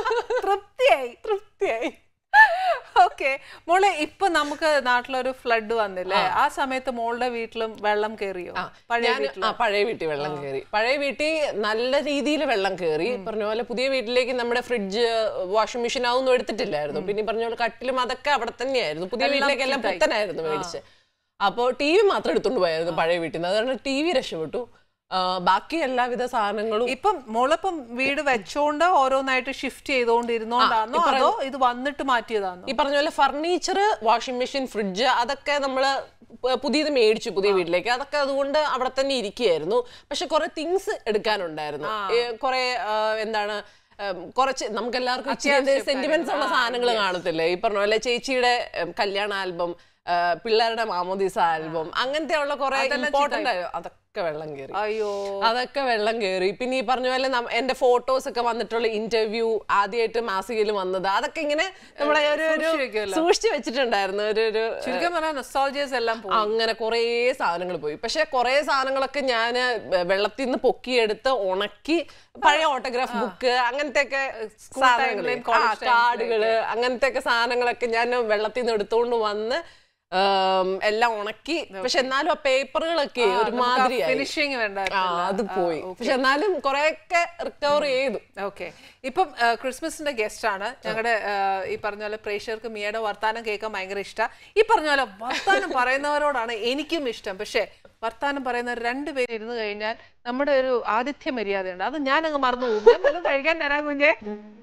തൃപ്തിയായി. ഓക്കെ മോളെ, ഇപ്പൊ നമുക്ക് നാട്ടിലൊരു ഫ്ലഡ് വന്നില്ലേ, ആ സമയത്ത് മോളുടെ വീട്ടിലും വെള്ളം കയറിയോ? പഴയ വീട്ടിൽ വെള്ളം കയറി. പഴയ വീട്ടിൽ നല്ല രീതിയിൽ വെള്ളം കയറി. പറഞ്ഞ പോലെ പുതിയ വീട്ടിലേക്ക് നമ്മുടെ ഫ്രിഡ്ജ്, വാഷിംഗ് മെഷീൻ അതൊന്നും എടുത്തിട്ടില്ലായിരുന്നു. പിന്നെ പറഞ്ഞ പോലെ കട്ടിലും അതൊക്കെ അവിടെ തന്നെയായിരുന്നു. പുതിയ വീട്ടിലേക്ക് എല്ലാം പുത്തനായിരുന്നു മേടിച്ച്. അപ്പോ TV മാത്രം എടുത്തോണ്ട് പോയായിരുന്നു പഴയ വീട്ടിൽ നിന്ന്. അതുകൊണ്ട് TV രക്ഷപ്പെട്ടു. ബാക്കി എല്ലാവിധ സാധനങ്ങളും ഇപ്പം മോളിപ്പം വീട് വെച്ചോണ്ട് ഓരോന്നായിട്ട് ഷിഫ്റ്റ് ചെയ്തോണ്ടിരുന്നോണ്ടാണോ അതോ ഇത് വന്നിട്ട് മാറ്റിയതാണോ? ഈ പറഞ്ഞ പോലെ ഫർണിച്ചർ, വാഷിംഗ് മെഷീൻ, ഫ്രിഡ്ജ് അതൊക്കെ നമ്മള് പുതിയത് മേടിച്ചു പുതിയ വീട്ടിലേക്ക്. അതൊക്കെ അതുകൊണ്ട് അവിടെ തന്നെ ഇരിക്കുകയായിരുന്നു. പക്ഷെ കുറെ തിങ്സ് എടുക്കാനുണ്ടായിരുന്നു. കുറെ എന്താണ്, കുറച്ച് നമുക്ക് എല്ലാവർക്കും സെന്റിമെന്റ്സ് ഉള്ള സാധനങ്ങൾ കാണത്തില്ലേ. ഈ പറഞ്ഞ പോലെ ചേച്ചിയുടെ കല്യാണ ആൽബം, പിള്ളേരുടെ മാമോദീസ ആൽബം, അങ്ങനത്തെ ഉള്ള കുറെ ഇമ്പോർട്ടന്റ് അതൊക്കെ വെള്ളം കയറി. അതൊക്കെ വെള്ളം കയറി. പിന്നെ ഈ പറഞ്ഞ പോലെ എന്റെ ഫോട്ടോസ് ഒക്കെ വന്നിട്ടുള്ള ഇന്റർവ്യൂ, ആദ്യമായിട്ട് മാസികയിൽ വന്നത്, അതൊക്കെ ഇങ്ങനെ നമ്മളെ സൂക്ഷിച്ചു വെച്ചിട്ടുണ്ടായിരുന്നു. അങ്ങനെ കുറെ സാധനങ്ങൾ പോയി. പക്ഷെ കുറെ സാധനങ്ങളൊക്കെ ഞാൻ വെള്ളത്തിൽ നിന്ന് പൊക്കിയെടുത്ത് ഉണക്കി, പഴയ ഓട്ടോഗ്രാഫ് ബുക്ക്, അങ്ങനത്തെ ഒക്കെ സാധനങ്ങൾ, കാർഡുകള്, അങ്ങനത്തെ ഒക്കെ സാധനങ്ങളൊക്കെ ഞാൻ വെള്ളത്തിൽ നിന്ന് എടുത്തുകൊണ്ട് വന്ന് എല്ലാം ഉണക്കി. പക്ഷെ എന്നാലും ആ പേപ്പറുകളൊക്കെ ഒരുമാതിരി ഫിനിഷിങ് അത് പോയി. പക്ഷെ എന്നാലും കുറെയൊക്കെ റിക്കവർ ചെയ്തു. ഓക്കെ, ഇപ്പം ക്രിസ്മസിന്റെ ഗസ്റ്റ് ആണ് ഞങ്ങളുടെ. ഈ പറഞ്ഞ പോലെ പ്രേക്ഷകർക്ക് മിയയുടെ വർത്താനം കേൾക്കാൻ ഭയങ്കര ഇഷ്ടമാണ്. ഈ പറഞ്ഞ പോലെ വർത്താനം പറയുന്നവരോടാണ് എനിക്കും ഇഷ്ടം. പക്ഷെ വർത്താനം പറയുന്നവർ 2 പേര് ഇരുന്ന് കഴിഞ്ഞാൽ നമ്മുടെ ഒരു ആതിഥ്യ മര്യാദയുണ്ട്, അത് ഞാൻ അങ്ങ് മറന്നു പോകും. കഴിക്കാൻ തരാൻ കുഞ്ഞെ.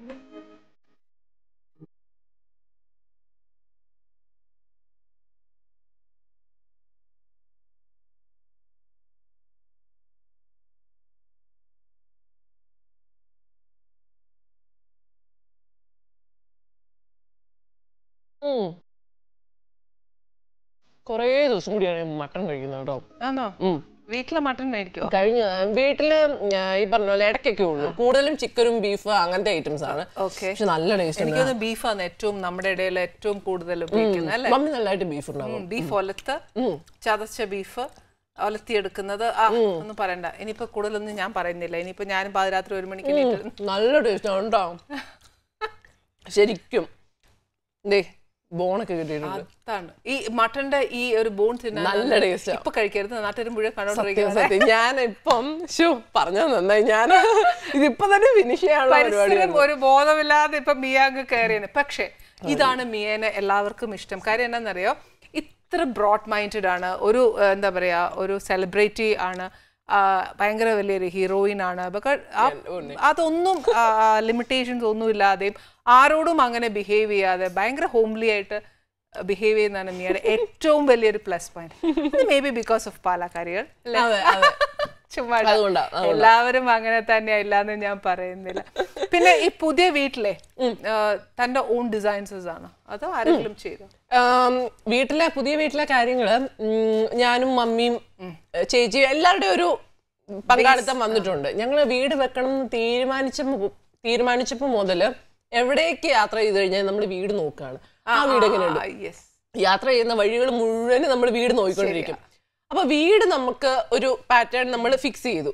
കൊറേ ദിവസം കൂടിയാണ് മട്ടൺ കഴിക്കുന്നത് കേട്ടോ. ആണോ? വീട്ടിലെ മട്ടൺ കഴിക്കോ? കഴിഞ്ഞ വീട്ടില് ഈ പറഞ്ഞ പോലെ ഇടയ്ക്കൊക്കെ ഉള്ളൂ. കൂടുതലും ചിക്കനും ബീഫ് അങ്ങനത്തെ ഐറ്റംസ് ആണ്. പക്ഷെ നല്ല ടേസ്റ്റ്. എനിക്കൊന്ന് ബീഫാണ് ഏറ്റവും നമ്മുടെ ഇടയിൽ ഏറ്റവും കൂടുതൽ ഉപയോഗിക്കുന്നത് അല്ലേ? മമ്മി നല്ലതായിട്ട് ബീഫ് ഉണ്ടാവും. ബീഫ് ഒലത്ത്, ചതച്ച ബീഫ് ഒലത്തിയെടുക്കുന്നത് ഒന്നും പറയണ്ട. ഇനിയിപ്പോ കൂടുതലൊന്നും ഞാൻ പറയുന്നില്ല. ഇനിയിപ്പോ ഞാൻ പാതിരാത്രി 1 മണിക്ക് നല്ല ടേസ്റ്റ് ഉണ്ടാവും ശരിക്കും. ബോണൊക്കെ കിട്ടിയിട്ടുണ്ട്. ഈ മട്ടന്റെ ഈ ഒരു ബോൺ തിന്നാൻ നല്ല ടേസ്റ്റ്. ഇപ്പൊ കഴിക്കരുത്, നാട്ടുകാരും മുഴുവൻ കണ്ടോണ്ടിരിക്കുന്നത്. ഞാൻ ഇപ്പം പറഞ്ഞ നന്നായി, ഞാൻ ഇതിപ്പോ തന്നെ ഫിനിഷ് ചെയ്യാൻ ഒരു ബോധമില്ലാതെ ഇപ്പൊ മിയ അങ്ങ് കയറിയാണ്. പക്ഷെ ഇതാണ് മിയേനെ എല്ലാവർക്കും ഇഷ്ടം. കാര്യം എന്താണെന്നറിയോ, ഇത്ര ബ്രോഡ് മൈൻഡഡ് ആണ്. ഒരു എന്താ പറയാ, ഒരു സെലിബ്രിറ്റി ആണ്, ഭയങ്കര വലിയൊരു ഹീറോയിൻ ആണ്. അതൊന്നും ലിമിറ്റേഷൻസ് ഒന്നും ഇല്ലാതെയും ആരോടും അങ്ങനെ ബിഹേവ് ചെയ്യാതെ ഭയങ്കര ഹോംലി ആയിട്ട് ബിഹേവ് ചെയ്യുന്നതാണ് മിയയുടെ ഏറ്റവും വലിയൊരു plus point. Maybe because of പാലക്കാരികൾ. ചുമ്മാ എല്ലാവരും അങ്ങനെ തന്നെയല്ല എന്ന് ഞാൻ പറയുന്നില്ല. പിന്നെ ഈ പുതിയ വീട്ടിലെ തന്റെ ഓൺ ഡിസൈൻസസ് ആണ് അതോ ആരെങ്കിലും ചെയ്തോ? പുതിയ വീട്ടിലെ കാര്യങ്ങള് ഞാനും മമ്മിയും ചേച്ചിയും എല്ലാവരുടെയും ഒരു പങ്കാളിത്തം വന്നിട്ടുണ്ട്. ഞങ്ങള് വീട് വെക്കണം എന്ന് തീരുമാനിച്ചപ്പോ മുതല് എവിടേക്ക് യാത്ര ചെയ്ത് കഴിഞ്ഞാൽ നമ്മൾ വീട് നോക്കുകയാണ്. ആ വീട് എങ്ങനെയുണ്ട്, യാത്ര ചെയ്യുന്ന വഴികൾ മുഴുവൻ നമ്മൾ വീട് നോക്കിക്കൊണ്ടിരിക്കും. അപ്പൊ വീട് നമുക്ക് ഒരു പാറ്റേൺ നമ്മൾ ഫിക്സ് ചെയ്തു.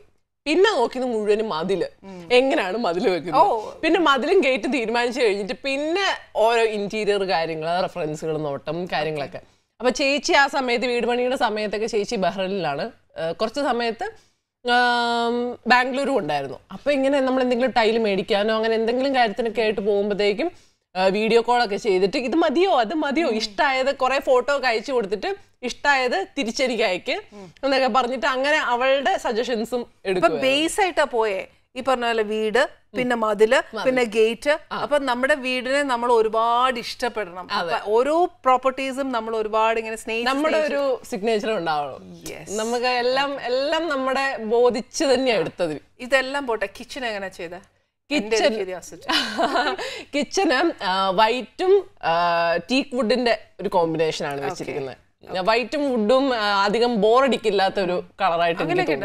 പിന്നെ നോക്കിയത് മുഴുവനും മതില് എങ്ങനെയാണ് മതില് വെക്കുന്നത്. പിന്നെ മതിലും ഗേറ്റ് തീരുമാനിച്ചു കഴിഞ്ഞിട്ട് പിന്നെ ഓരോ ഇന്റീരിയർ കാര്യങ്ങൾ റെഫറൻസുകൾ നോട്ടം കാര്യങ്ങളൊക്കെ. അപ്പൊ ചേച്ചി ആ സമയത്ത് വീട് പണിയുടെ സമയത്തൊക്കെ ചേച്ചി ബഹ്റൈനിലാണ്, കുറച്ച് സമയത്ത് ബാംഗ്ലൂരും ഉണ്ടായിരുന്നു. അപ്പൊ ഇങ്ങനെ നമ്മൾ എന്തെങ്കിലും ടൈല് മേടിക്കാനോ അങ്ങനെ എന്തെങ്കിലും കാര്യത്തിനൊക്കെ ആയിട്ട് പോകുമ്പോഴത്തേക്കും വീഡിയോ കോളൊക്കെ ചെയ്തിട്ട് ഇത് മതിയോ അത് മതിയോ, ഇഷ്ടമായത് കുറെ ഫോട്ടോ ഒക്കെ അയച്ചു കൊടുത്തിട്ട് ഇഷ്ടമായത് തിരിച്ചെനിക്ക് അയക്ക് എന്നൊക്കെ പറഞ്ഞിട്ട് അങ്ങനെ അവളുടെ സജഷൻസും എടുക്കും. ബേസ് ആയിട്ടാ പോയേ ഈ പറഞ്ഞ പോലെ വീട്, പിന്നെ മതില്, പിന്നെ ഗേറ്റ്. അപ്പൊ നമ്മുടെ വീടിനെ നമ്മൾ ഒരുപാട് ഇഷ്ടപ്പെടണം. ഓരോ പ്രോപ്പർട്ടീസും നമ്മൾ ഒരുപാട് ഇങ്ങനെ സ്നേഹിച്ച് നമ്മുടെ ഒരു സിഗ്നേച്ചർ ഉണ്ടാവണം. നമുക്ക് എല്ലാം എല്ലാം നമ്മുടെ ബോധിച്ച് തന്നെയാണ് എടുത്തത്. ഇതെല്ലാം പോട്ടെ, കിച്ചൺ എങ്ങനെ ചെയ്ത? കിച്ചന് വൈറ്റും ടീക്ക് വുഡിന്റെ ഒരു കോമ്പിനേഷൻ ആണ് വെച്ചിരിക്കുന്നത്. വൈറ്റും വുഡും അധികം ബോറടിക്കില്ലാത്ത ഒരു കളറായിട്ട്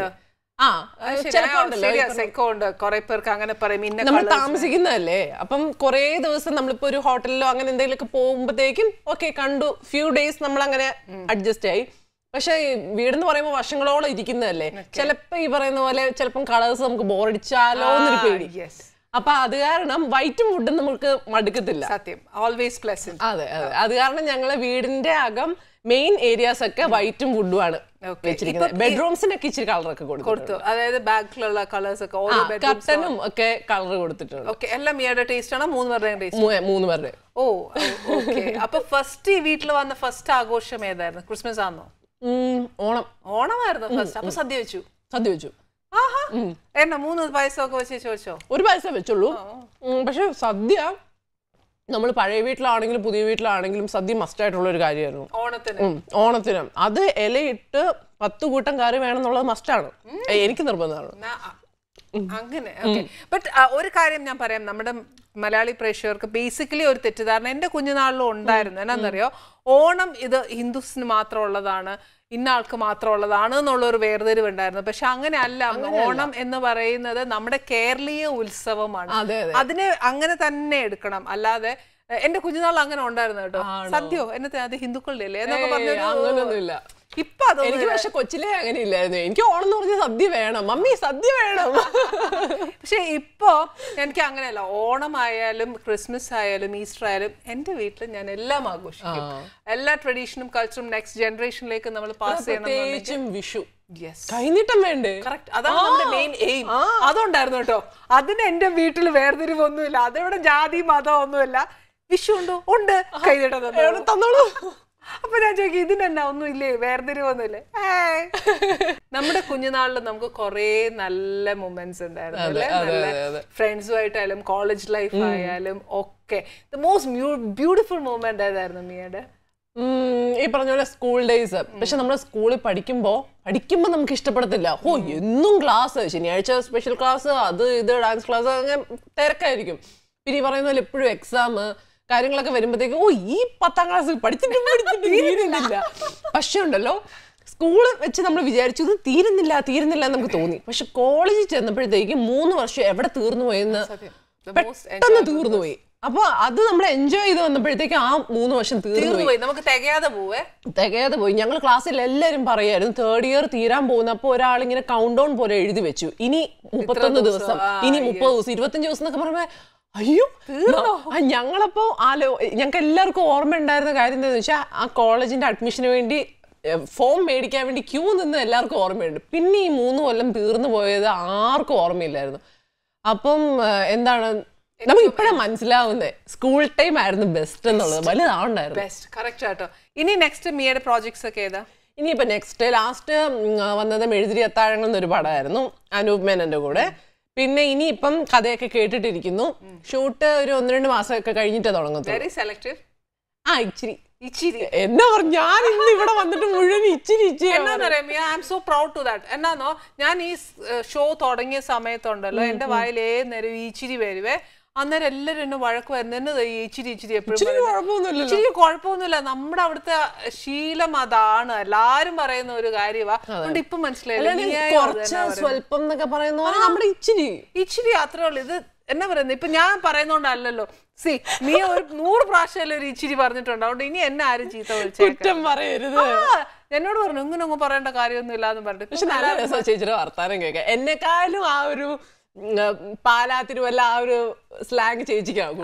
നമ്മൾ താമസിക്കുന്നതല്ലേ. അപ്പം കുറെ ദിവസം നമ്മളിപ്പോ ഒരു ഹോട്ടലിലോ അങ്ങനെ എന്തെങ്കിലുമൊക്കെ പോകുമ്പോഴത്തേക്കും ഓക്കെ കണ്ടു, ഫ്യൂ ഡേയ്സ് നമ്മൾ അങ്ങനെ അഡ്ജസ്റ്റ് ആയി. പക്ഷെ വീടെന്ന് പറയുമ്പോൾ വർഷങ്ങളോളം ഇരിക്കുന്നതല്ലേ, ചിലപ്പോ ഈ പറയുന്ന പോലെ ചിലപ്പം കളേഴ്സ് നമുക്ക് ബോറടിച്ചാലോ എന്നൊരു പേടി. അപ്പൊ അത് കാരണം വൈറ്റും വുഡും നമുക്ക് മടുക്കത്തില്ല. സത്യം, ഓൾവേസ് പ്ലസന്റ്. അതെ അതെ, അത് കാരണം ഞങ്ങള് വീടിന്റെ അകം മെയിൻ ഏരിയാസ് ഒക്കെ വൈറ്റും വുഡും ആണ് വെച്ചിരിക്കുന്നത്. ബെഡ്റൂംസിനൊക്കെ ഇച്ചിരി കളറൊക്കെ കൊടുത്തു, അതായത് ബാക്കിലുള്ള കളേഴ്സ് ഒക്കെ കർട്ടനും ഒക്കെ കളർ കൊടുത്തിട്ടുണ്ട്. എല്ലാം മിയയുടെ ടേസ്റ്റ് ആണോ? മൂന്ന് പേരുടെ. ഓ ഓക്കെ. അപ്പൊ ഫസ്റ്റ് ഈ വീട്ടിൽ വന്ന ഫസ്റ്റ് ആഘോഷം ഏതായിരുന്നു? ക്രിസ്മസ് ആണോ? ഓണമായിരുന്നു ഫസ്റ്റ്. അപ്പൊ സദ്യ വെച്ചു. എന്നാ 3 പായസമൊക്കെ വെച്ച് ചോദിച്ചോ? ഒരു പായസം വെച്ചുള്ളൂ. പക്ഷെ സദ്യ നമ്മൾ പഴയ വീട്ടിലാണെങ്കിലും പുതിയ വീട്ടിലാണെങ്കിലും സദ്യ മസ്റ്റ് ആയിട്ടുള്ള ഒരു കാര്യമായിരുന്നു ഓണത്തിന്. അത് ഇലയിട്ട് 10 കൂട്ടം കറി വേണമെന്നുള്ളത് മസ്റ്റാണ്, എനിക്ക് നിർബന്ധമാണ്. അങ്ങനെ. ബട്ട് ഒരു കാര്യം ഞാൻ പറയാം, നമ്മുടെ മലയാളി പ്രേക്ഷകർക്ക് ബേസിക്കലി ഒരു തെറ്റിദ്ധാരണ എന്റെ കുഞ്ഞുനാളിലും ഉണ്ടായിരുന്നു. എന്നാന്നറിയോ, ഓണം ഇത് ഹിന്ദുസിന് മാത്രമുള്ളതാണ്, ഇന്ന ആൾക്ക് മാത്രമുള്ളതാണ് എന്നുള്ളൊരു വേർതിരിവ് ഉണ്ടായിരുന്നു. പക്ഷെ അങ്ങനെ അല്ല. ഓണം എന്ന് പറയുന്നത് നമ്മുടെ കേരളീയ ഉത്സവമാണ്. അതിനെ അങ്ങനെ തന്നെ എടുക്കണം. അല്ലാതെ എന്റെ കുഞ്ഞുനാൾ അങ്ങനെ ഉണ്ടായിരുന്നു കേട്ടോ. സദ്യോ എന്നത്തെ അത് ഹിന്ദുക്കളുടെ അല്ലേ എന്നൊക്കെ പറഞ്ഞൊന്നുമില്ല. ഇപ്പൊ എനിക്ക് പക്ഷെ കൊച്ചിലെ അങ്ങനെ ഇല്ലായിരുന്നു. എനിക്ക് ഓണം എന്ന് പറഞ്ഞ സദ്യ വേണം, മമ്മി സദ്യ വേണം. പക്ഷെ ഇപ്പൊ എനിക്ക് അങ്ങനെയല്ല. ഓണമായാലും ക്രിസ്മസ് ആയാലും ഈസ്റ്റർ ആയാലും എന്റെ വീട്ടിൽ ഞാൻ എല്ലാം ആഘോഷിക്കും. എല്ലാ ട്രഡീഷനും കൾച്ചറും നെക്സ്റ്റ് ജനറേഷനിലേക്ക് നമ്മൾ പാസ് ചെയ്യണം. വിഷു കൈനീട്ടം വേണ്ടേ? കറക്റ്റ്, അതാണ് നമ്മുടെ മെയിൻ എയിം. അതുണ്ടായിരുന്നു കേട്ടോ. അതിന് എന്റെ വീട്ടിൽ വേർതിരിവൊന്നുമില്ല. അതെവിടെ ജാതി മതം ഒന്നുമില്ല. വിഷു ഉണ്ടോ? ഉണ്ട്, കൈനീട്ടം തന്നോളൂ. അപ്പൊ ഞാൻ ചോദിക്കും, ഇതിനെന്നാ ഒന്നും ഇല്ലേ, വേർതിരിവൊന്നുമില്ലേ? നമ്മുടെ കുഞ്ഞുനാളിൽ നമുക്ക് കുറെ നല്ല മൊമെന്റ്സ് ഉണ്ടായിരുന്നു അല്ലേ? നല്ല ഫ്രണ്ട്സുമായിട്ടായാലും കോളേജ് ലൈഫ് ആയാലും ഒക്കെ. ദ മോസ്റ്റ് ബ്യൂട്ടിഫുൾ മൊമെന്റ് ഏതായിരുന്നു മിയയുടെ? ഈ പറഞ്ഞ പോലെ സ്കൂൾ ഡേയ്സ്. പക്ഷെ നമ്മൾ സ്കൂളിൽ പഠിക്കുമ്പോ നമുക്ക് ഇഷ്ടപ്പെടത്തില്ല. എന്നും ക്ലാസ്, ശനിയാഴ്ച സ്പെഷ്യൽ ക്ലാസ്, അത് ഇത് ഡാൻസ് ക്ലാസ്, അങ്ങനെ തിരക്കായിരിക്കും. പിന്നെ ഈ പറയുന്ന പോലെ എപ്പോഴും എക്സാം കാര്യങ്ങളൊക്കെ വരുമ്പോഴത്തേക്കും ഈ 10ാം ക്ലാസ് പഠിച്ചിട്ട്. പക്ഷെ ഉണ്ടല്ലോ, സ്കൂള് വെച്ച് നമ്മൾ വിചാരിച്ചു ഇത് തീരുന്നില്ല എന്ന് നമുക്ക് തോന്നി. പക്ഷെ കോളേജിൽ ചെന്നപ്പോഴത്തേക്കും 3 വർഷം എവിടെ തീർന്നു പോയെന്ന് പെട്ടെന്ന് തീർന്നുപോയി. അപ്പൊ അത് നമ്മൾ എൻജോയ് ചെയ്ത് വന്നപ്പോഴത്തേക്കും ആ 3 വർഷം തീർന്നുപോയി. നമുക്ക് തികയാതെ പോയി. ഞങ്ങൾ ക്ലാസ്സിൽ എല്ലാവരും പറയായിരുന്നു 3rd ഇയർ തീരാൻ പോകുന്ന. അപ്പൊ ഒരാളിങ്ങനെ കൗണ്ട് ഡൗൺ പോലെ എഴുതി വെച്ചു, ഇനി 31 ദിവസം, ഇനി 30 ദിവസം, 25 ദിവസം എന്നൊക്കെ പറയുമ്പോ അയ്യോ ഞങ്ങളപ്പോ ഞങ്ങൾക്ക് എല്ലാവർക്കും ഓർമ്മ ഉണ്ടായിരുന്ന കാര്യം എന്താണെന്ന് വെച്ചാൽ ആ കോളേജിന്റെ അഡ്മിഷന് വേണ്ടി ഫോം മേടിക്കാൻ വേണ്ടി ക്യൂ നിന്ന് എല്ലാവർക്കും ഓർമ്മയുണ്ട്. പിന്നെ ഈ 3 കൊല്ലം തീർന്നു പോയത് ആർക്കും ഓർമ്മയില്ലായിരുന്നു. അപ്പം എന്താണ് നമുക്ക് ഇപ്പഴാ മനസ്സിലാവുന്നേ, സ്കൂൾ ടൈം ആയിരുന്നു ബെസ്റ്റ് എന്നുള്ളത്. വലുതാവണ്ടായിരുന്നു. ഇനി നെക്സ്റ്റ് മിയയുടെ പ്രോജക്ട്സ് ഒക്കെ ഏതാ? ഇനിയിപ്പോ ലാസ്റ്റ് വന്നത് മെഴുതിരി അത്താഴങ്ങൾ എന്നൊരു പടമായിരുന്നു അനൂപ് മേനന്റെ കൂടെ. പിന്നെ ഇനിയിപ്പം കഥയൊക്കെ കേട്ടിട്ടിരിക്കുന്നു. ഷൂട്ട് ഒരു 1-2 മാസമൊക്കെ കഴിഞ്ഞിട്ട് തുടങ്ങുന്നത്. ഇച്ചിരി എന്നാ പറഞ്ഞു, ഞാൻ ഇന്ന് ഇവിടെ വന്നിട്ട് മുഴുവൻ ഇച്ചിരി എന്നാന്നോ, ഞാൻ ഈ ഷോ തുടങ്ങിയ സമയത്തുണ്ടല്ലോ എന്റെ വായിൽ ഏത് നേരം ഇച്ചിരി വരുവേ. അന്നേരം എല്ലാരും എന്നെ വഴക്ക് വരുന്നത് ഇച്ചിരി എപ്പോഴും കുഴപ്പമൊന്നുമില്ല. നമ്മുടെ അവിടുത്തെ ശീലം അതാണ്, എല്ലാരും പറയുന്ന ഒരു കാര്യമാ. അതുകൊണ്ട് ഇപ്പൊ മനസ്സിലായില്ല, സ്വല്പം എന്നൊക്കെ പറയുന്ന ഇച്ചിരി അത്രേ ഉള്ളു. ഇത് എന്നാ പറയുന്നത്, ഇപ്പൊ ഞാൻ പറയുന്നോണ്ടല്ലോ, സി നീ ഒരു 100 പ്രാവശ്യം ഒരു ഇച്ചിരി പറഞ്ഞിട്ടുണ്ട്, അതുകൊണ്ട് ഇനി എന്നെ ആരും ചീത്ത വിളിച്ചേക്കാം പറയരുത്. എന്നോട് പറഞ്ഞു ഇങ്ങനെ ഒന്നും പറയേണ്ട കാര്യമൊന്നും ഇല്ലാന്ന് പറഞ്ഞിട്ട്. പക്ഷെ നല്ല രസം ചേച്ചിയുടെ വർത്താനം കേൾക്കാം. എന്നെക്കാളും ആ ഒരു പാലാത്തിരുവല്ല ആ ഒരു സ്ലാങ് ചേച്ചിക്കാണ്.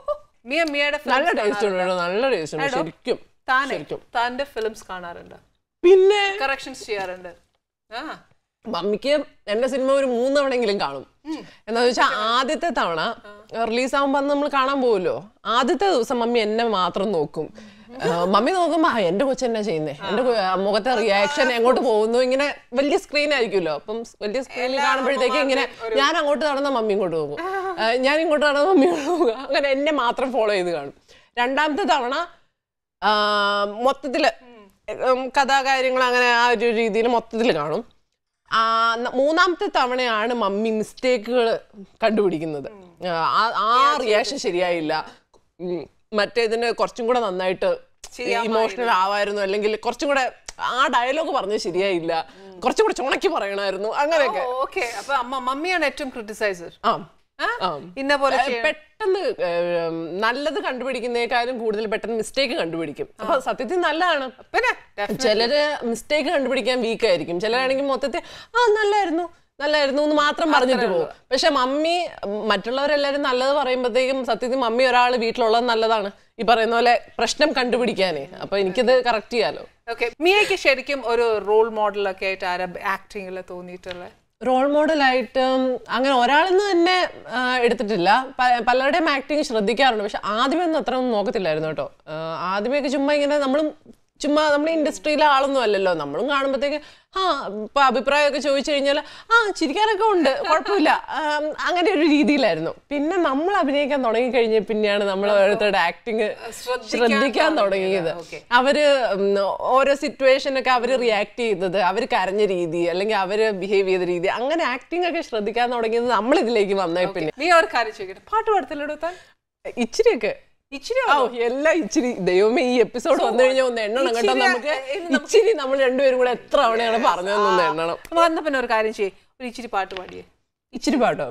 നല്ല ടേസ്റ്റ് ഉണ്ട്, നല്ല ടേസ്റ്റ് ഉണ്ട് ശരിക്കും. താന്റെ ഫിലിംസ് കാണാറുണ്ട്, പിന്നെ കറക്ഷൻസ് ചെയ്യാറുണ്ട്. മമ്മിക്ക് എന്റെ സിനിമ ഒരു 3 തവണയെങ്കിലും കാണും. എന്താന്ന് വെച്ചാൽ ആദ്യത്തെ തവണ റിലീസ് ആകുമ്പോ നമ്മൾ കാണാൻ പോകുമല്ലോ, ആദ്യത്തെ ദിവസം മമ്മി എന്നെ മാത്രം നോക്കും. മമ്മി നോക്കുമ്പോ എന്റെ കൊച്ചെന്നാ ചെയ്യുന്നേ, എന്റെ മുഖത്തെ റിയാക്ഷൻ എങ്ങോട്ട് പോകുന്നു, ഇങ്ങനെ വലിയ സ്ക്രീൻ ആയിരിക്കുമല്ലോ. അപ്പം വലിയ സ്ക്രീനിൽ കാണുമ്പോഴത്തേക്ക് ഇങ്ങനെ ഞാൻ അങ്ങോട്ട് നടന്ന മമ്മി ഇങ്ങോട്ട് പോകും, ഞാൻ ഇങ്ങോട്ട് നടന്ന മമ്മി ഇങ്ങോട്ട് പോകുക, അങ്ങനെ എന്നെ മാത്രം ഫോളോ ചെയ്ത് കാണും. രണ്ടാമത്തെ തവണ മൊത്തത്തില് കഥാകാര്യങ്ങൾ അങ്ങനെ ആ ഒരു രീതിയിൽ മൊത്തത്തിൽ കാണും. മൂന്നാമത്തെ തവണയാണ് മമ്മി മിസ്റ്റേക്കുകൾ കണ്ടുപിടിക്കുന്നത്. ആ റിയാക്ഷൻ ശരിയായില്ല, മറ്റേതിന് കുറച്ചും കൂടെ നന്നായിട്ട് ഇമോഷണൽ ആവായിരുന്നു, അല്ലെങ്കിൽ കുറച്ചും കൂടെ ആ ഡയലോഗ് പറഞ്ഞത് ശരിയായില്ല, കുറച്ചും കൂടെ ചുണക്കി പറയണമായിരുന്നു, അങ്ങനെയൊക്കെ. മമ്മിയാണ് ഏറ്റവും ക്രിട്ടിസൈസർ. പെട്ടെന്ന് നല്ലത് കണ്ടുപിടിക്കുന്നേക്കാളും കൂടുതൽ പെട്ടെന്ന് മിസ്റ്റേക്ക് കണ്ടുപിടിക്കും. അപ്പൊ സത്യത്തിൽ നല്ലതാണ്. ചിലര് മിസ്റ്റേക്ക് കണ്ടുപിടിക്കാൻ വീക്കായിരിക്കും, ചിലരാണെങ്കിൽ മൊത്തത്തിൽ നല്ലായിരുന്നു എന്ന് മാത്രം പറഞ്ഞിട്ട് പോകും. പക്ഷെ മമ്മി മറ്റുള്ളവരെല്ലാരും നല്ലത് പറയുമ്പോഴത്തേക്കും സത്യത്തിൽ മമ്മി ഒരാൾ വീട്ടിലുള്ളത് നല്ലതാണ്, ഈ പറയുന്ന പോലെ പ്രശ്നം കണ്ടുപിടിക്കാനേ. അപ്പൊ എനിക്കത് കറക്റ്റ് ചെയ്യാലോ. മിയയ്ക്ക് ശരിക്കും ഒരു റോൾ മോഡലൊക്കെ ആയിട്ട് ആരാ ആക്ടിങ്ങിൽ തോന്നിയിട്ടുള്ളത്? റോൾ മോഡലായിട്ട് അങ്ങനെ ഒരാളെന്ന് തന്നെ എടുത്തിട്ടില്ല. പലരുടെയും ആക്ടിങ് ശ്രദ്ധിക്കാറുണ്ട്, പക്ഷെ ആദ്യമേ ഒന്നും അത്ര ഒന്നും നോക്കത്തില്ലായിരുന്നു കേട്ടോ. ആദ്യമേയൊക്കെ ചുമ്മാ ഇങ്ങനെ നമ്മൾ ഇൻഡസ്ട്രിയിലെ ആളൊന്നും അല്ലല്ലോ, നമ്മളും കാണുമ്പോഴത്തേക്ക് ഇപ്പൊ അഭിപ്രായമൊക്കെ ചോദിച്ചു കഴിഞ്ഞാൽ ചിരിക്കാനൊക്കെ ഉണ്ട്, കുഴപ്പമില്ല, അങ്ങനെ ഒരു രീതിയിലായിരുന്നു. പിന്നെ നമ്മൾ അഭിനയിക്കാൻ തുടങ്ങി കഴിഞ്ഞ പിന്നെയാണ് നമ്മൾ ഓരോരുത്തരുടെ ആക്ടിങ് ശ്രദ്ധിക്കാൻ തുടങ്ങിയത്. അവര് ഓരോ സിറ്റുവേഷനൊക്കെ അവര് റിയാക്ട് ചെയ്തത്, അവര് കരഞ്ഞ രീതി, അല്ലെങ്കിൽ അവര് ബിഹേവ് ചെയ്ത രീതി, അങ്ങനെ ആക്ടിങ് ഒക്കെ ശ്രദ്ധിക്കാൻ തുടങ്ങിയത് നമ്മൾ ഇതിലേക്ക് വന്നേ. പിന്നെ നീ ഒരു കാര്യം ചോദിക്കട്ടെ, പാട്ട് പാടത്തില്ലെടുത്താൽ ഇച്ചിരിയൊക്കെ എല്ലാം ഇച്ചിരി. ദൈവമേ, ഈ എപ്പിസോഡ് വന്നു കഴിഞ്ഞാൽ ഒന്ന് എണ്ണണം കേട്ടോ. നമുക്ക് ഇച്ചിരി നമ്മൾ രണ്ടുപേരും കൂടെ എത്ര തവണയാണ് പറഞ്ഞതെന്നൊന്ന് എണ്ണണം. വന്ന പിന്നെ ഒരു കാര്യം ചെയ്യേ, ഒരു ഇച്ചിരി പാട്ട് പാടിയേ. ഇച്ചിരി പാട്ടോ?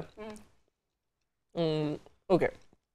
ഓക്കെ.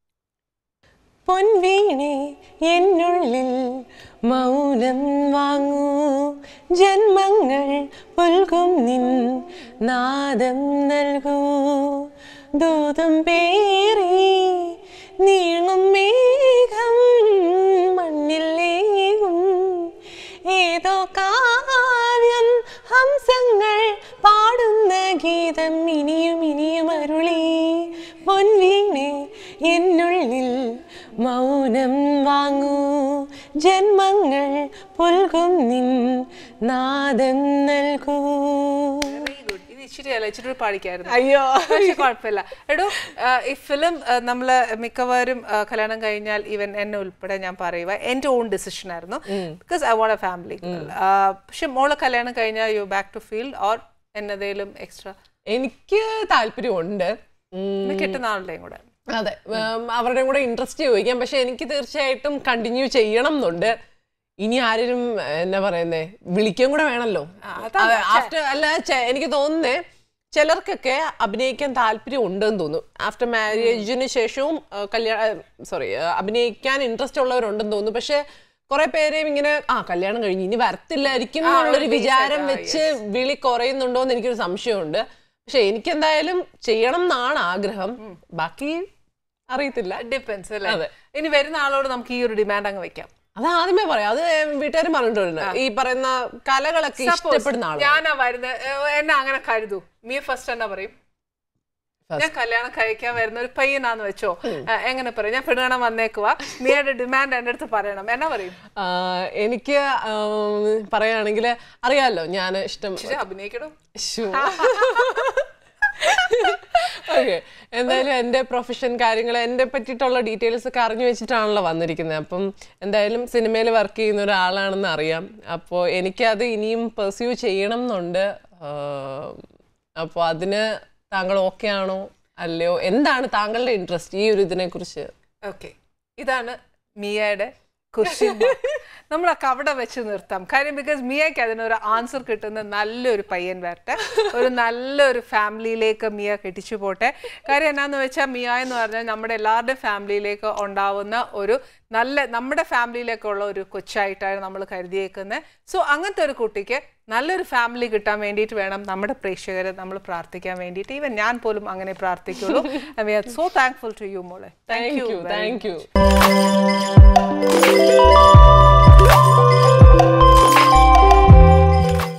പൊൻവീണേ എന്നുള്ളിൽ മൗനം വാങ്ങൂ, ജന്മങ്ങൾ പുൽകും നിൻ നാദം നൽകൂ, ദൂതം പേറി നീങ്ങും മേഘം മണ്ണിലേകും ഏതോ കാവ്യം, ഹംസങ്ങൾ പാടുന്ന ഗീതം ഇനിയും ഇനിയും അരുളി. പൊൻവീണേ എന്നുള്ളിൽ മൗനം വാങ്ങൂ, ജന്മങ്ങൾ പുൽകും നിൻ നാദം നൽകൂ. ഇച്ചിരി പാടിക്കായിരുന്നു. അയ്യോ കുഴപ്പമില്ല. എടോ, ഈ ഫിലിം നമ്മള് മിക്കവാറും കല്യാണം കഴിഞ്ഞാൽ ഈവൻ എന്നെ ഉൾപ്പെടെ ഞാൻ പറയുക എന്റെ ഓൺ ഡിസിഷൻ ആയിരുന്നു, because I want a family. പക്ഷെ മോളെ കല്യാണം കഴിഞ്ഞാൽ you back to field or എന്നതേലും എക്സ്ട്രാ? എനിക്ക് താല്പര്യമുണ്ട്, കിട്ടുന്ന ആളുടെയും കൂടെ. അതെ, അവരുടെയും കൂടെ ഇൻട്രസ്റ്റ് ചോദിക്കാം. പക്ഷെ എനിക്ക് തീർച്ചയായിട്ടും കണ്ടിന്യൂ ചെയ്യണം എന്നുണ്ട്. ഇനി ആരും എന്നാ പറയുന്നേ, വിളിക്കാൻ കൂടെ വേണല്ലോ. ആഫ്റ്റർ അല്ല, എനിക്ക് തോന്നുന്നേ ചിലർക്കൊക്കെ അഭിനയിക്കാൻ താല്പര്യം ഉണ്ടെന്ന് തോന്നുന്നു. ആഫ്റ്റർ മാരേജിന് ശേഷവും അഭിനയിക്കാൻ ഇൻട്രസ്റ്റ് ഉള്ളവരുണ്ടെന്ന് തോന്നുന്നു. പക്ഷെ കുറെ പേരെയും ഇങ്ങനെ കല്യാണം കഴിഞ്ഞ് ഇനി വരത്തില്ലായിരിക്കും എന്നുള്ളൊരു വിചാരം വെച്ച് വിളി കുറയുന്നുണ്ടോ എന്ന് എനിക്കൊരു സംശയമുണ്ട്. പക്ഷെ എനിക്കെന്തായാലും ചെയ്യണം എന്നാണ് ആഗ്രഹം, ബാക്കി അറിയത്തില്ല. ഡിപ്പെൻസ് അല്ലേ. ഇനി വരുന്ന ആളോട് നമുക്ക് ഈ ഒരു ഡിമാൻഡ് അങ്ങ് വെക്കാം. അത് ആദ്യമേ പറയാം, അത് വീട്ടുകാരും പറഞ്ഞിട്ടുണ്ട്. ഈ പറയുന്ന കലകളൊക്കെ ഇഷ്ടപ്പെടുന്ന ആള് ഞാനാ വരുന്നത്, എന്നെ അങ്ങനെ കരുതൂ. നീ ഫസ്റ്റ് എന്നാ പറയും? ഞാൻ കല്യാണം കഴിക്കാൻ വരുന്ന ഒരു പയ്യനാന്ന് വെച്ചോ, എങ്ങനെ പറയും? ഞാൻ പെണ്ണുകാണാൻ വന്നേക്കുവാ, നീയുടെ ഡിമാൻഡ് എന്റെ അടുത്ത് പറയണം, എന്നാ പറയും? എനിക്ക് പറയുകയാണെങ്കിൽ അറിയാലോ, ഞാൻ ഇഷ്ടം അഭിനയിക്കണോ? ഓക്കെ, എന്തായാലും എൻ്റെ പ്രൊഫഷൻ കാര്യങ്ങൾ എന്നെ പറ്റിയിട്ടുള്ള ഡീറ്റെയിൽസ് ഒക്കെ അറിഞ്ഞു വെച്ചിട്ടാണല്ലോ വന്നിരിക്കുന്നത്. അപ്പം എന്തായാലും സിനിമയിൽ വർക്ക് ചെയ്യുന്ന ഒരാളാണെന്ന് അറിയാം. അപ്പോൾ എനിക്കത് ഇനിയും പെർസ്യൂ ചെയ്യണം എന്നുണ്ട്. അപ്പോൾ അതിന് താങ്കൾ ഓക്കെ ആണോ അല്ലയോ? എന്താണ് താങ്കളുടെ ഇൻട്രസ്റ്റ് ഈ ഒരു ഇതിനെ കുറിച്ച്? ഓക്കെ, ഇതാണ് മിയയുടെ ക്വസ്റ്റ്യൻ മാർക്ക് നമ്മൾ ആ കവട വെച്ച് നിർത്താം. കാര്യം ബിക്കോസ് മിയയ്ക്ക് അതിനൊരു ആൻസർ കിട്ടുന്ന നല്ലൊരു പയ്യൻ വരട്ടെ, ഒരു നല്ലൊരു ഫാമിലിയിലേക്ക് മിയ കെട്ടിച്ചു പോട്ടെ. കാര്യം എന്നാന്ന് വെച്ചാൽ മിയ എന്ന് പറഞ്ഞാൽ നമ്മുടെ എല്ലാവരുടെയും ഫാമിലിയിലേക്ക് ഉണ്ടാവുന്ന ഒരു നല്ല, നമ്മുടെ ഫാമിലിയിലേക്കുള്ള ഒരു കൊച്ചായിട്ടാണ് നമ്മൾ കരുതിയേക്കുന്നത്. സോ അങ്ങനത്തെ ഒരു കുട്ടിക്ക് നല്ലൊരു ഫാമിലി കിട്ടാൻ വേണ്ടിയിട്ട് വേണം നമ്മുടെ പ്രേക്ഷകരെ നമ്മൾ പ്രാർത്ഥിക്കാൻ വേണ്ടിയിട്ട്. ഈവൻ ഞാൻ പോലും അങ്ങനെ പ്രാർത്ഥിക്കുള്ളൂ. We are so thankful to you മോളെ. Thank U.